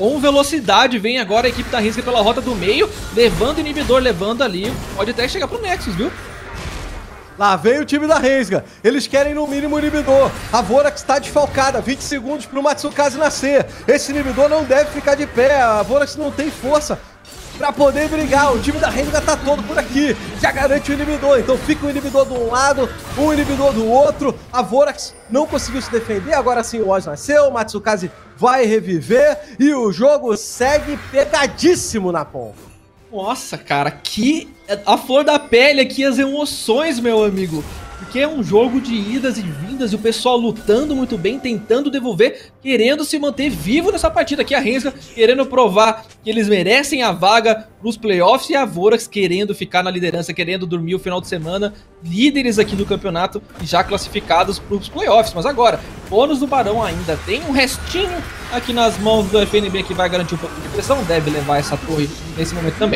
com velocidade. Vem agora a equipe da Risca pela rota do meio, levando o inibidor, levando ali. Pode até chegar pro Nexus, viu? Lá vem o time da Rensga. Eles querem no mínimo o inibidor. A Vorax está desfalcada. vinte segundos pro Matsukaze nascer. Esse inibidor não deve ficar de pé. A Vorax não tem força pra poder brigar. O time da Rensga tá todo por aqui. Já garante o inibidor. Então fica o inibidor de um lado, o inibidor do outro. A Vorax não conseguiu se defender. Agora sim o Oz nasceu. O Matsukaze vai reviver. E o jogo segue pegadíssimo na ponta. Nossa, cara, que... a flor da pele aqui, as emoções, meu amigo. Porque é um jogo de idas e vindas e o pessoal lutando muito bem, tentando devolver, querendo se manter vivo nessa partida. Aqui a Rensga querendo provar que eles merecem a vaga pros playoffs e a Vorax querendo ficar na liderança, querendo dormir o final de semana, líderes aqui do campeonato e já classificados pros playoffs. Mas agora, bônus do Barão ainda tem um restinho aqui nas mãos do F N B que vai garantir um pouco de pressão, deve levar essa torre nesse momento também.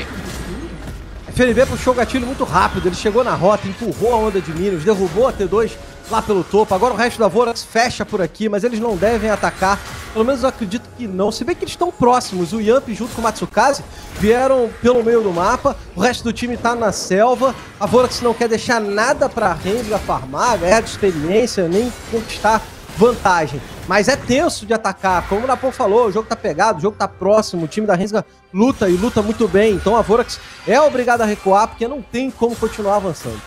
F N B puxou o gatilho muito rápido, ele chegou na rota, empurrou a onda de Minions, derrubou a T dois lá pelo topo. Agora o resto da Vorax fecha por aqui, mas eles não devem atacar. Pelo menos eu acredito que não, se bem que eles estão próximos. O Yamp junto com o Matsukaze vieram pelo meio do mapa, o resto do time tá na selva. A Vorax não quer deixar nada pra Rensga farmar, ganhar de experiência, nem conquistar vantagem. Mas é tenso de atacar, como o Napon falou, o jogo tá pegado, o jogo tá próximo, o time da Rensga luta e luta muito bem, então a Vorax é obrigada a recuar porque não tem como continuar avançando.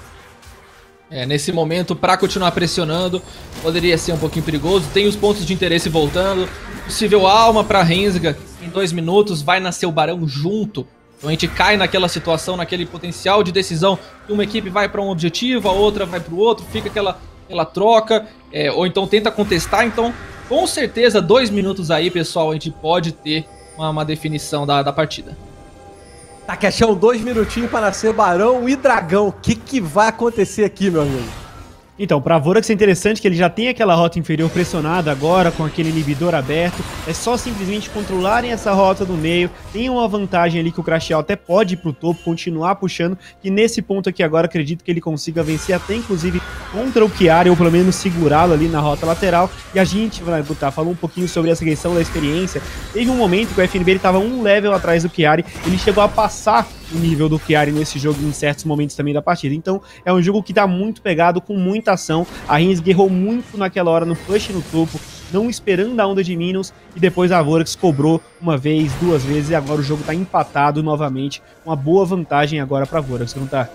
É, nesse momento, pra continuar pressionando, poderia ser um pouquinho perigoso, tem os pontos de interesse voltando, possível alma pra Rensga, em dois minutos vai nascer o Barão junto, então a gente cai naquela situação, naquele potencial de decisão, que uma equipe vai pra um objetivo, a outra vai pro outro, fica aquela... ela troca, é, ou então tenta contestar. Então, com certeza, dois minutos aí, pessoal, a gente pode ter uma, uma definição da, da partida. Tá, Cachão, dois minutinhos para nascer Barão e Dragão. O que que vai acontecer aqui, meu amigo? Então, pra Vorax é interessante que ele já tem aquela rota inferior pressionada agora, com aquele inibidor aberto. É só simplesmente controlarem essa rota do meio. Tem uma vantagem ali que o Crashial até pode ir pro topo, continuar puxando, que nesse ponto aqui agora acredito que ele consiga vencer até inclusive contra o Chiari, ou pelo menos segurá-lo ali na rota lateral. E a gente vai botar, falou um pouquinho sobre essa questão da experiência. Teve um momento que o F N B ele tava um level atrás do Chiari, ele chegou a passar o nível do Chiari nesse jogo em certos momentos também da partida. Então é um jogo que tá muito pegado, com muita ação. A Rensga errou muito naquela hora no push no topo, não esperando a onda de Minions, e depois a Vorax cobrou uma vez, duas vezes, e agora o jogo tá empatado novamente, uma boa vantagem agora pra Vorax, não tá?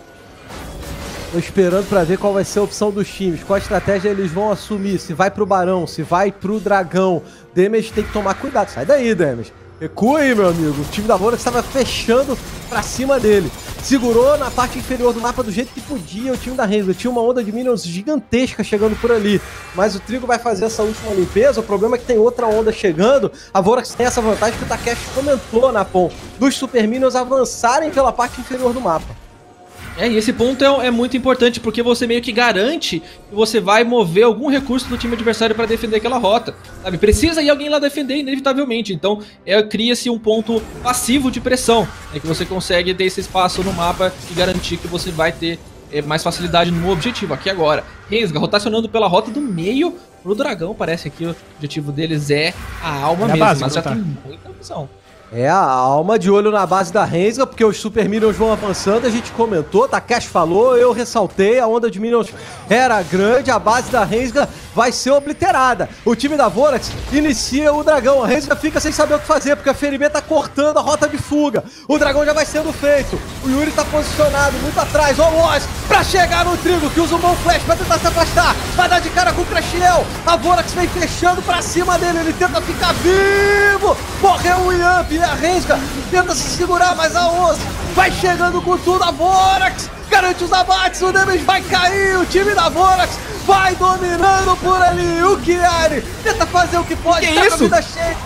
Tô esperando pra ver qual vai ser a opção dos times, qual a estratégia eles vão assumir, se vai pro Barão, se vai pro Dragão. Damage tem que tomar cuidado, sai daí, Damage. Recua aí, meu amigo. O time da Vorax estava fechando pra cima dele. Segurou na parte inferior do mapa do jeito que podia o time da Rensga. Tinha uma onda de minions gigantesca chegando por ali. Mas o Trigo vai fazer essa última limpeza. O problema é que tem outra onda chegando. A Vorax tem essa vantagem que o Takeshi comentou na P O M. Dos Super Minions avançarem pela parte inferior do mapa. É, e esse ponto é, é muito importante, porque você meio que garante que você vai mover algum recurso do time adversário para defender aquela rota, sabe? Precisa ir alguém lá defender, inevitavelmente. Então, é, cria-se um ponto passivo de pressão, né, que você consegue ter esse espaço no mapa e garantir que você vai ter é, mais facilidade no objetivo. Aqui agora, Rensga rotacionando pela rota do meio pro Dragão. Parece que o objetivo deles é a alma é mesmo, base, mas já tá. Tem muita opção. É a alma, de olho na base da Rensga, porque os Super Minions vão avançando, a gente comentou, Takeshi falou, eu ressaltei, a onda de Minions era grande, a base da Rensga vai ser obliterada. O time da Vorax inicia o Dragão, a Rensga fica sem saber o que fazer, porque a F N B tá cortando a rota de fuga. O Dragão já vai sendo feito, o Yuri tá posicionado muito atrás, ó o Oz, pra chegar no Trigo, que usa um bom flash pra tentar se afastar, vai dar de cara com o Crashiel, a Vorax vem fechando pra cima dele, ele tenta ficar vivo, morreu o Yamp, e a Rensga tenta se segurar, mas a Oz vai chegando com tudo, a Vorax garante os abates, o damage vai cair, o time da Vorax vai dominando por ali, o Chiari tenta fazer o que pode, que tá isso? com a vida cheia,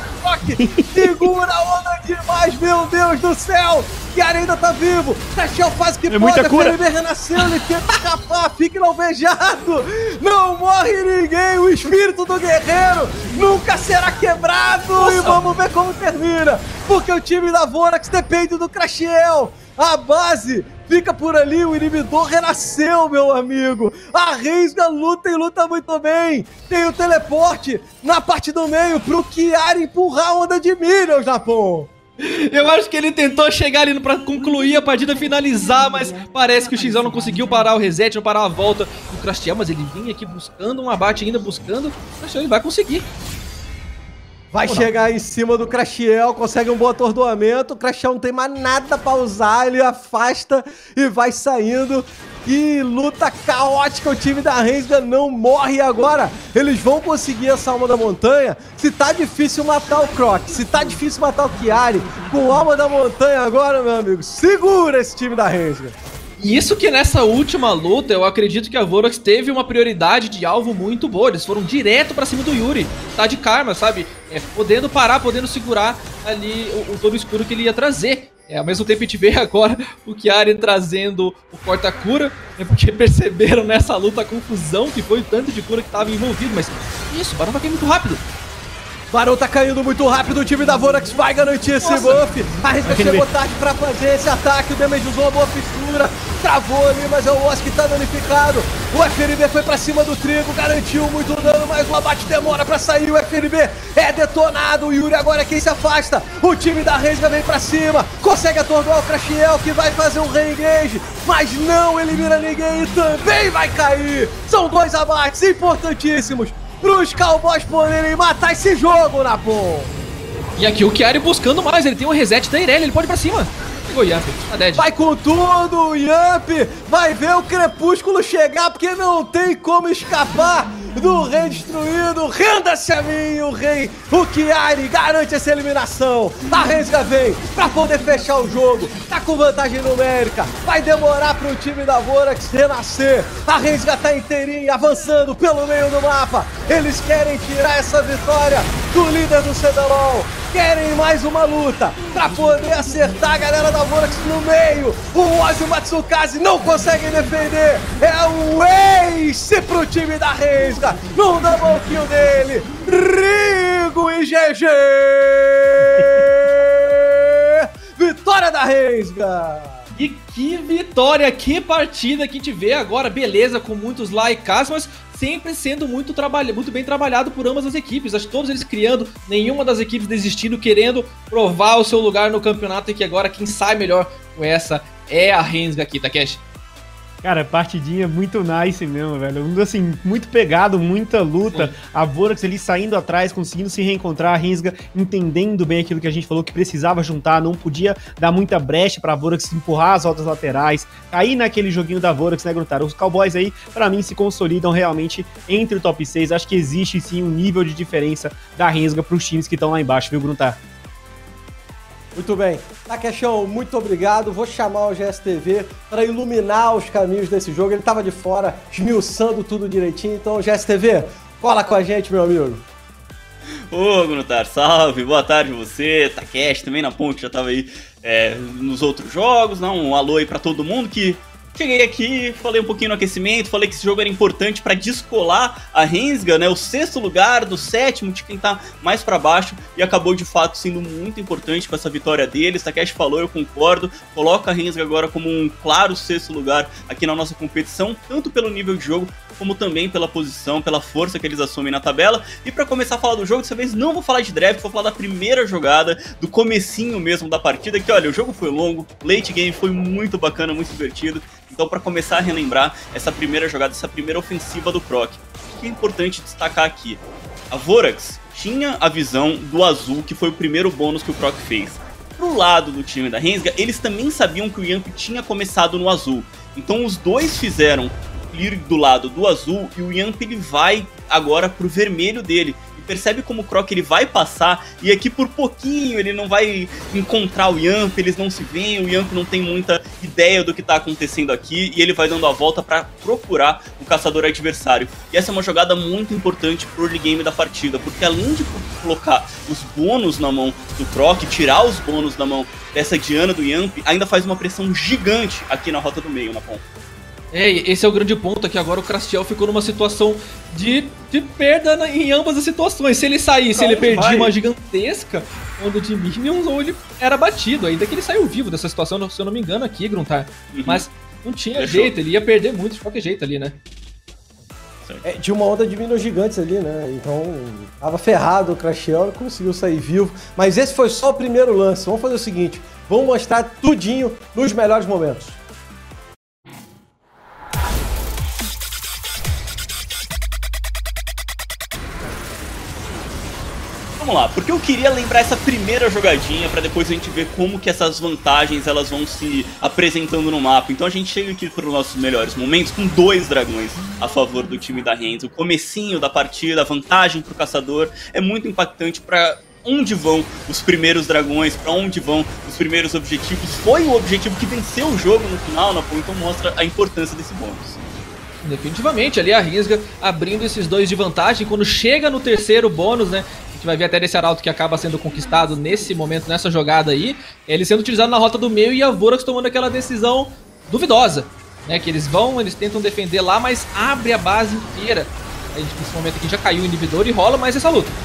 segura a onda demais, meu Deus do céu, Chiari ainda tá vivo, Crashiel faz o que é pode, a F N B renasceu, ele tenta escapar, fica alvejado, não morre ninguém, o espírito do guerreiro nunca será quebrado. Nossa. E vamos ver como termina, porque o time da Vorax depende do Crashiel, a base fica por ali, o inibidor renasceu, meu amigo. A Rensga luta e luta muito bem. Tem o teleporte na parte do meio pro Chiari empurrar a onda de minions, Japão. Eu acho que ele tentou chegar ali pra concluir a partida, finalizar, mas parece que o Xizão não conseguiu parar o reset, não parar a volta do Crastiel, mas ele vinha aqui buscando um abate ainda, buscando. O Crastiel ele vai conseguir. Vai Ou chegar não. em cima do Crastiel, consegue um bom atordoamento, o Crastiel não tem mais nada pra usar, ele afasta e vai saindo. Que luta caótica, o time da Rensga não morre agora. Eles vão conseguir essa alma da montanha. Se tá difícil matar o Croc, se tá difícil matar o Chiari, com alma da montanha agora, meu amigo, segura esse time da Rensga. Isso que nessa última luta, eu acredito que a Vorax teve uma prioridade de alvo muito boa. Eles foram direto pra cima do Yuri. Tá de karma, sabe? É, podendo parar, podendo segurar ali o, o todo escuro que ele ia trazer. É, ao mesmo tempo a gente vê agora o Chiari trazendo o corta-cura, né, porque perceberam nessa luta a confusão que foi o tanto de cura que estava envolvido. Mas isso, o Barão vai cair muito rápido. Barão tá caindo muito rápido, o time da Vorax vai garantir esse Nossa. buff. A Rensga chegou tarde pra fazer esse ataque, o Damage usou uma boa fissura, travou ali, mas é o Osk que tá danificado. O F N B foi pra cima do trigo, garantiu muito dano, mas o abate demora pra sair, o F N B é detonado, o Yuri agora é quem se afasta. O time da Rensga vem pra cima, consegue atordoar o Crastiel, que vai fazer um re-engage, mas não elimina ninguém e também vai cair. São dois abates importantíssimos para os Cowboys poderem matar esse jogo, Napon. E aqui o Chiari buscando mais, ele tem um reset da Irelia, ele pode ir pra cima. Pegou o Yamp, tá dead. Vai com tudo, o Yamp vai ver o Crepúsculo chegar, porque não tem como escapar do Rei Destruído. Renda-se a mim, o Rei. O Chiari garante essa eliminação. A Rensga vem pra poder fechar o jogo. Tá com vantagem numérica. Vai demorar pro time da Vorax renascer. A Rensga tá inteirinha, avançando pelo meio do mapa. Eles querem tirar essa vitória do líder do C B L O L. Querem mais uma luta pra poder acertar a galera da Vorax no meio. O Oz e o Matsukaze não conseguem defender. É um ace pro time da Rensga. Não dá bom kill dele. Rigo e G G. Vitória da Rensga. E que vitória, que partida que a gente vê agora. Beleza, com muitos likeados, mas sempre sendo muito, trabalha, muito bem trabalhado por ambas as equipes. Acho que todos eles criando, nenhuma das equipes desistindo, querendo provar o seu lugar no campeonato. E que agora quem sai melhor com essa é a Rensga aqui, Takeshi. Cara, partidinha muito nice mesmo, velho. Assim, muito pegado, muita luta. Sim. A Vorax ali saindo atrás, conseguindo se reencontrar. A Rensga entendendo bem aquilo que a gente falou, que precisava juntar, não podia dar muita brecha pra Vorax empurrar as rotas laterais, cair naquele joguinho da Vorax, né, Gruntar? Os Cowboys aí, pra mim, se consolidam realmente entre o top seis. Acho que existe sim um nível de diferença da Rensga pros times que estão lá embaixo, viu, Gruntar? Muito bem. Takeshão, muito obrigado. Vou chamar o G S T V para iluminar os caminhos desse jogo. Ele estava de fora, esmiuçando tudo direitinho. Então, G S T V, cola com a gente, meu amigo. Ô, Gruntar, salve. Boa tarde a você. Takeshi também na ponte, já estava aí é, nos outros jogos. Não, um alô aí para todo mundo que... Cheguei aqui, falei um pouquinho no aquecimento, falei que esse jogo era importante para descolar a Rensga, né, o sexto lugar do sétimo, de quem tá mais para baixo, e acabou de fato sendo muito importante com essa vitória deles. Takeshi falou, eu concordo, coloca a Rensga agora como um claro sexto lugar aqui na nossa competição, tanto pelo nível de jogo, como também pela posição, pela força que eles assumem na tabela. E para começar a falar do jogo, dessa vez não vou falar de draft, vou falar da primeira jogada, do comecinho mesmo da partida, que olha, o jogo foi longo, late game foi muito bacana, muito divertido. Então, para começar a relembrar essa primeira jogada, essa primeira ofensiva do Croc, o que é importante destacar aqui? A Vorax tinha a visão do azul, que foi o primeiro bônus que o Croc fez. Pro lado do time da Rensga, eles também sabiam que o Yamp tinha começado no azul. Então, os dois fizeram clear do lado do azul e o Yamp ele vai agora pro vermelho dele. Percebe como o Croc ele vai passar e aqui por pouquinho ele não vai encontrar o Yamp, eles não se veem, o Yamp não tem muita ideia do que tá acontecendo aqui e ele vai dando a volta para procurar o caçador adversário. E essa é uma jogada muito importante pro early game da partida, porque além de colocar os bônus na mão do Croc, tirar os bônus da mão dessa Diana do Yamp, ainda faz uma pressão gigante aqui na rota do meio, na ponta. É, esse é o grande ponto, é que agora o Crastiel ficou numa situação de, de perda na, em ambas as situações. Se ele saísse, ele perdia vai? uma gigantesca onda de Minions, ou ele era batido, ainda que ele saiu vivo dessa situação, se eu não me engano aqui, Gruntar. Uhum. Mas não tinha Fechou. jeito, ele ia perder muito de qualquer jeito ali, né? É, tinha uma onda de Minions gigantes ali, né? Então, tava ferrado o Crastiel, conseguiu sair vivo. Mas esse foi só o primeiro lance. Vamos fazer o seguinte, vamos mostrar tudinho nos melhores momentos. Vamos lá, porque eu queria lembrar essa primeira jogadinha pra depois a gente ver como que essas vantagens elas vão se apresentando no mapa. Então a gente chega aqui para os nossos melhores momentos com dois dragões a favor do time da Renzo. O comecinho da partida, a vantagem pro caçador é muito impactante pra onde vão os primeiros dragões, pra onde vão os primeiros objetivos. Foi o objetivo que venceu o jogo no final, né? Então mostra a importância desse bônus. Definitivamente, ali a Risga abrindo esses dois de vantagem. Quando chega no terceiro bônus, né? A gente vai ver até desse arauto que acaba sendo conquistado nesse momento, nessa jogada aí. Ele sendo utilizado na rota do meio e a Vorax tomando aquela decisão duvidosa, né? Que eles vão, eles tentam defender lá, mas abre a base inteira. A gente, nesse momento aqui já caiu o inibidor e rola mais essa luta.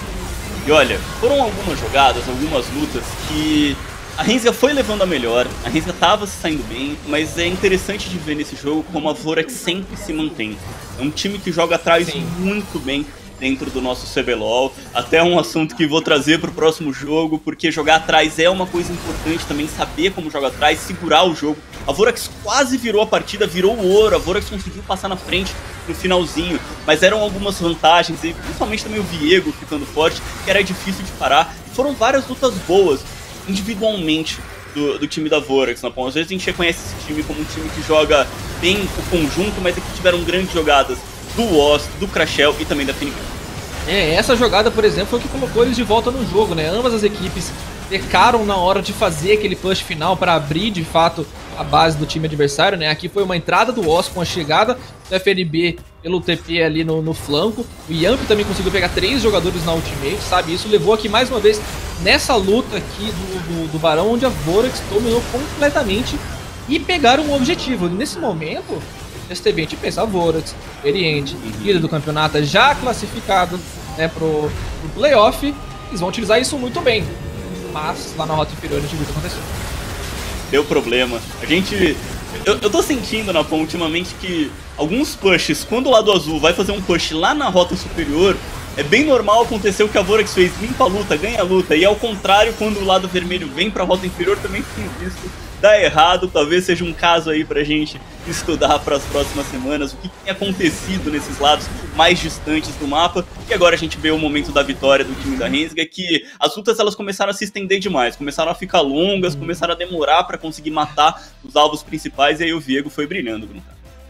E olha, foram algumas jogadas, algumas lutas que a Renzga foi levando a melhor, a Renzga tava se saindo bem, mas é interessante de ver nesse jogo como a Vorax sempre se mantém. É um time que joga atrás Sim. muito bem dentro do nosso C B L O L, até um assunto que vou trazer pro próximo jogo, porque jogar atrás é uma coisa importante também, saber como jogar atrás, segurar o jogo. A Vorax quase virou a partida, virou o ouro, a Vorax conseguiu passar na frente no finalzinho, mas eram algumas vantagens, e principalmente também o Viego ficando forte, que era difícil de parar. Foram várias lutas boas, individualmente, do, do time da Vorax, né? Às vezes a gente reconhece esse time como um time que joga bem o conjunto, mas aqui tiveram grandes jogadas do Woz, do Crastiel e também da Fenix. É, essa jogada, por exemplo, foi o que colocou eles de volta no jogo, né? Ambas as equipes pecaram na hora de fazer aquele push final para abrir, de fato, a base do time adversário, né? Aqui foi uma entrada do Woz com a chegada do F N B pelo T P ali no, no flanco. O Yamp também conseguiu pegar três jogadores na ultimate, sabe? Isso levou aqui, mais uma vez, nessa luta aqui do, do, do Barão, onde a Vorax dominou completamente e pegaram um objetivo. Nesse momento, esse T V a gente pensa, a Vorax, experiente, líder do campeonato, já classificado, né, pro, pro playoff, eles vão utilizar isso muito bem. Mas lá na rota inferior a gente viu o que aconteceu. Deu problema. A gente... Eu, eu tô sentindo, na Napom, ultimamente que alguns pushes, quando o lado azul vai fazer um push lá na rota superior, é bem normal acontecer o que a Vorax fez, limpa a luta, ganha a luta. E ao contrário, quando o lado vermelho vem pra rota inferior, também tem visto dar errado. Talvez seja um caso aí pra gente estudar para as próximas semanas o que tem acontecido nesses lados mais distantes do mapa. E agora a gente vê o momento da vitória do time da Renzga, que as lutas elas começaram a se estender demais, começaram a ficar longas, começaram a demorar pra conseguir matar os alvos principais, e aí o Viego foi brilhando, Bruno.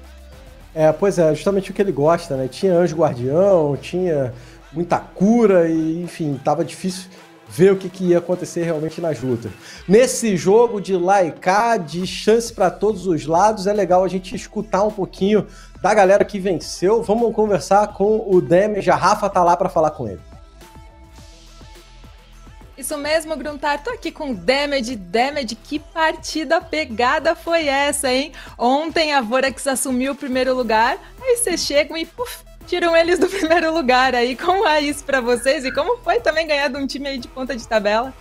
É, pois é, justamente o que ele gosta, né? Tinha anjo guardião, tinha muita cura e, enfim, tava difícil ver o que, que ia acontecer realmente nas lutas. Nesse jogo de lá e cá, de chance para todos os lados, é legal a gente escutar um pouquinho da galera que venceu. Vamos conversar com o Damage, a Rafa tá lá para falar com ele. Isso mesmo, Gruntar, tô aqui com o Damage. Damage, que partida pegada foi essa, hein? Ontem a Vorax assumiu o primeiro lugar, aí vocês chegam e puf, tiram eles do primeiro lugar aí. Como é isso pra vocês? E como foi também ganhar de um time aí de ponta de tabela?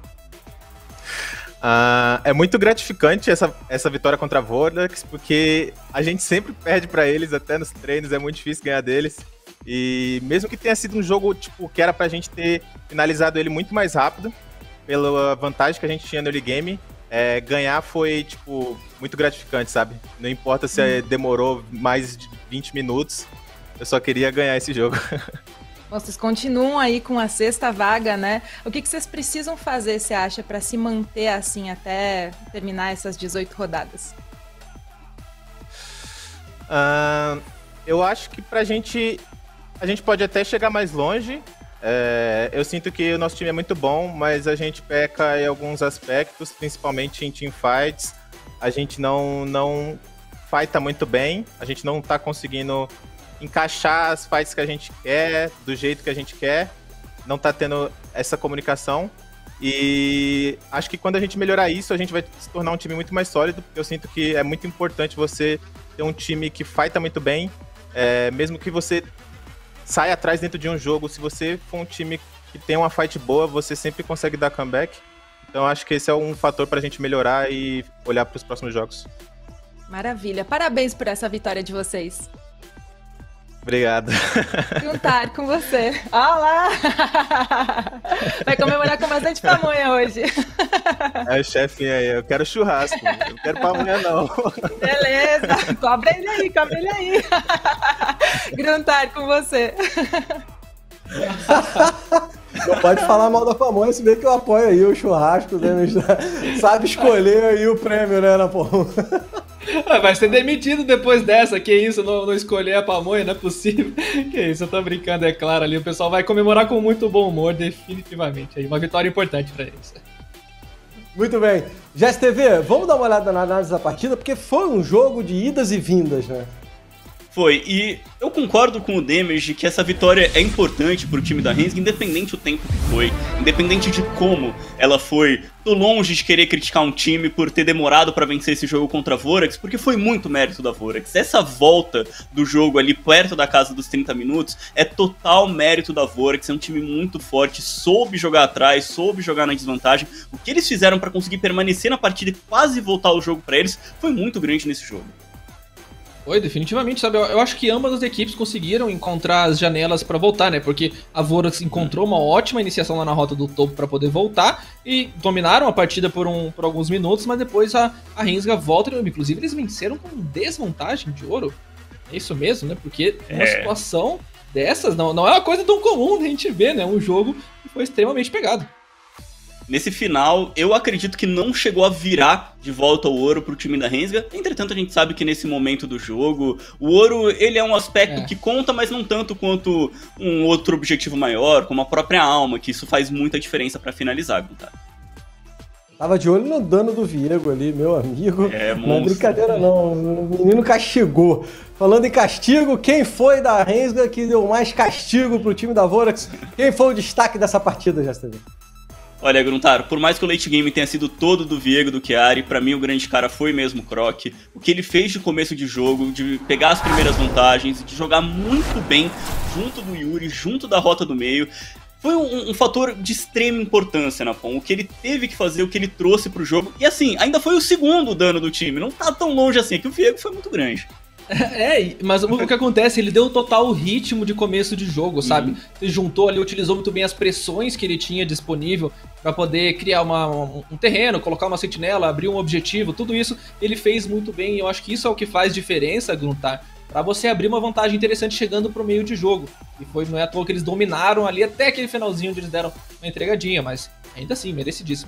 Uh, é muito gratificante essa, essa vitória contra a Vorax, porque a gente sempre perde pra eles, até nos treinos, é muito difícil ganhar deles. E mesmo que tenha sido um jogo tipo, que era pra gente ter finalizado ele muito mais rápido, pela vantagem que a gente tinha no early game, é, ganhar foi tipo, muito gratificante, sabe? Não importa se hum. demorou mais de vinte minutos, eu só queria ganhar esse jogo. Vocês continuam aí com a sexta vaga, né? O que, que vocês precisam fazer, você acha, para se manter assim até terminar essas dezoito rodadas? Uh, eu acho que pra gente... A gente pode até chegar mais longe. É, eu sinto que o nosso time é muito bom, mas a gente peca em alguns aspectos, principalmente em teamfights. A gente não, não fighta muito bem, a gente não tá conseguindo encaixar as fights que a gente quer, do jeito que a gente quer, não tá tendo essa comunicação. E acho que quando a gente melhorar isso, a gente vai se tornar um time muito mais sólido, porque eu sinto que é muito importante você ter um time que fighta muito bem, é, mesmo que você saia atrás dentro de um jogo, se você for um time que tem uma fight boa, você sempre consegue dar comeback. Então acho que esse é um fator pra gente melhorar e olhar para os próximos jogos. Maravilha. Parabéns por essa vitória de vocês. Obrigado. Juntar com você. Ah lá! Vai comemorar com bastante pamonha hoje. É o chefinho aí, eu quero churrasco, eu não quero pamonha não. Beleza, cobra ele aí, cobra ele aí. Gruntar com você. Não pode falar mal da pamonha, se bem que eu apoio aí o churrasco, né? Sabe escolher aí o prêmio, né, na porra. Vai ser demitido depois dessa, que isso, não, não escolher a pamonha, não é possível. Que isso, eu tô brincando, é claro ali. O pessoal vai comemorar com muito bom humor, definitivamente. Aí, uma vitória importante pra eles. Muito bem. G S T V, vamos dar uma olhada na análise da partida, porque foi um jogo de idas e vindas, né? Foi, e eu concordo com o Damage que essa vitória é importante pro time da Rensga, independente do tempo que foi, independente de como ela foi. Tô longe de querer criticar um time por ter demorado pra vencer esse jogo contra a Vorax, porque foi muito mérito da Vorax. Essa volta do jogo ali perto da casa dos trinta minutos é total mérito da Vorax, é um time muito forte, soube jogar atrás, soube jogar na desvantagem. O que eles fizeram pra conseguir permanecer na partida e quase voltar o jogo pra eles foi muito grande nesse jogo. Foi, definitivamente, sabe? Eu, eu acho que ambas as equipes conseguiram encontrar as janelas pra voltar, né? Porque a Vorax encontrou uma ótima iniciação lá na rota do topo pra poder voltar e dominaram a partida por, um, por alguns minutos, mas depois a, a Rensga volta, inclusive eles venceram com desvantagem de ouro. É isso mesmo, né? Porque uma É. situação dessas não, não é uma coisa tão comum a gente ver, né? Um jogo que foi extremamente pegado. Nesse final, eu acredito que não chegou a virar de volta o ouro pro time da Rensga. Entretanto, a gente sabe que nesse momento do jogo, o ouro ele é um aspecto É. que conta, mas não tanto quanto um outro objetivo maior, como a própria alma, que isso faz muita diferença pra finalizar, tá? Tava de olho no dano do Viego ali, meu amigo. É, não é monstro. brincadeira não, o menino castigou. Falando em castigo, quem foi da Rensga que deu mais castigo pro time da Vorax? Quem foi o destaque dessa partida, G S T V? Olha, Gruntaro, por mais que o late game tenha sido todo do Viego, do Chiari, pra mim o grande cara foi mesmo o Croc. O que ele fez de começo de jogo, de pegar as primeiras vantagens, de jogar muito bem junto do Yuri, junto da rota do meio, foi um, um fator de extrema importância na P O M. O que ele teve que fazer, o que ele trouxe pro jogo. E assim, ainda foi o segundo dano do time, não tá tão longe assim, é que o Viego foi muito grande. É, mas o que acontece, ele deu total ritmo de começo de jogo, sabe? Uhum. Ele juntou ali, utilizou muito bem as pressões que ele tinha disponível pra poder criar uma, um, um terreno, colocar uma sentinela, abrir um objetivo, tudo isso ele fez muito bem e eu acho que isso é o que faz diferença, Gruntar, pra você abrir uma vantagem interessante chegando pro meio de jogo. E foi, não é à toa que eles dominaram ali até aquele finalzinho onde eles deram uma entregadinha, mas ainda assim, merecidíssimo.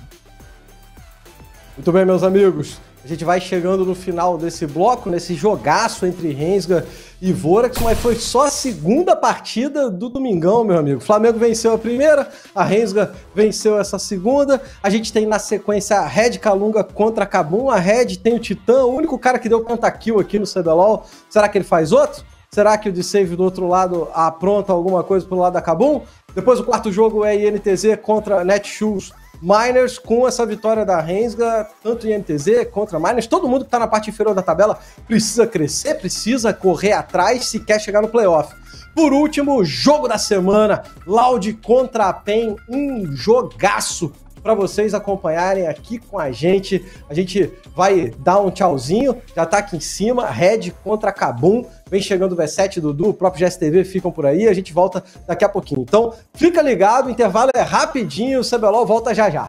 Muito bem, meus amigos. A gente vai chegando no final desse bloco, nesse jogaço entre Rensga e Vorax, mas foi só a segunda partida do domingão, meu amigo. O Flamengo venceu a primeira, a Rensga venceu essa segunda. A gente tem na sequência a Red Calunga contra a Kabum. A Red tem o Titã, o único cara que deu pentakill aqui no C B L O L. Será que ele faz outro? Será que o D-Save do outro lado apronta alguma coisa pro lado da Kabum? Depois o quarto jogo é I N T Z contra Netshoes Miners, com essa vitória da Rensga, tanto I N T Z contra Miners. Todo mundo que tá na parte inferior da tabela precisa crescer, precisa correr atrás se quer chegar no playoff. Por último, jogo da semana, Loud contra a PEN, um jogaço para vocês acompanharem aqui com a gente. A gente vai dar um tchauzinho, já tá aqui em cima, Red contra Kabum, vem chegando o V sete, Dudu, o próprio G S T V ficam por aí, a gente volta daqui a pouquinho. Então, fica ligado, o intervalo é rapidinho, o C B L O L volta já já.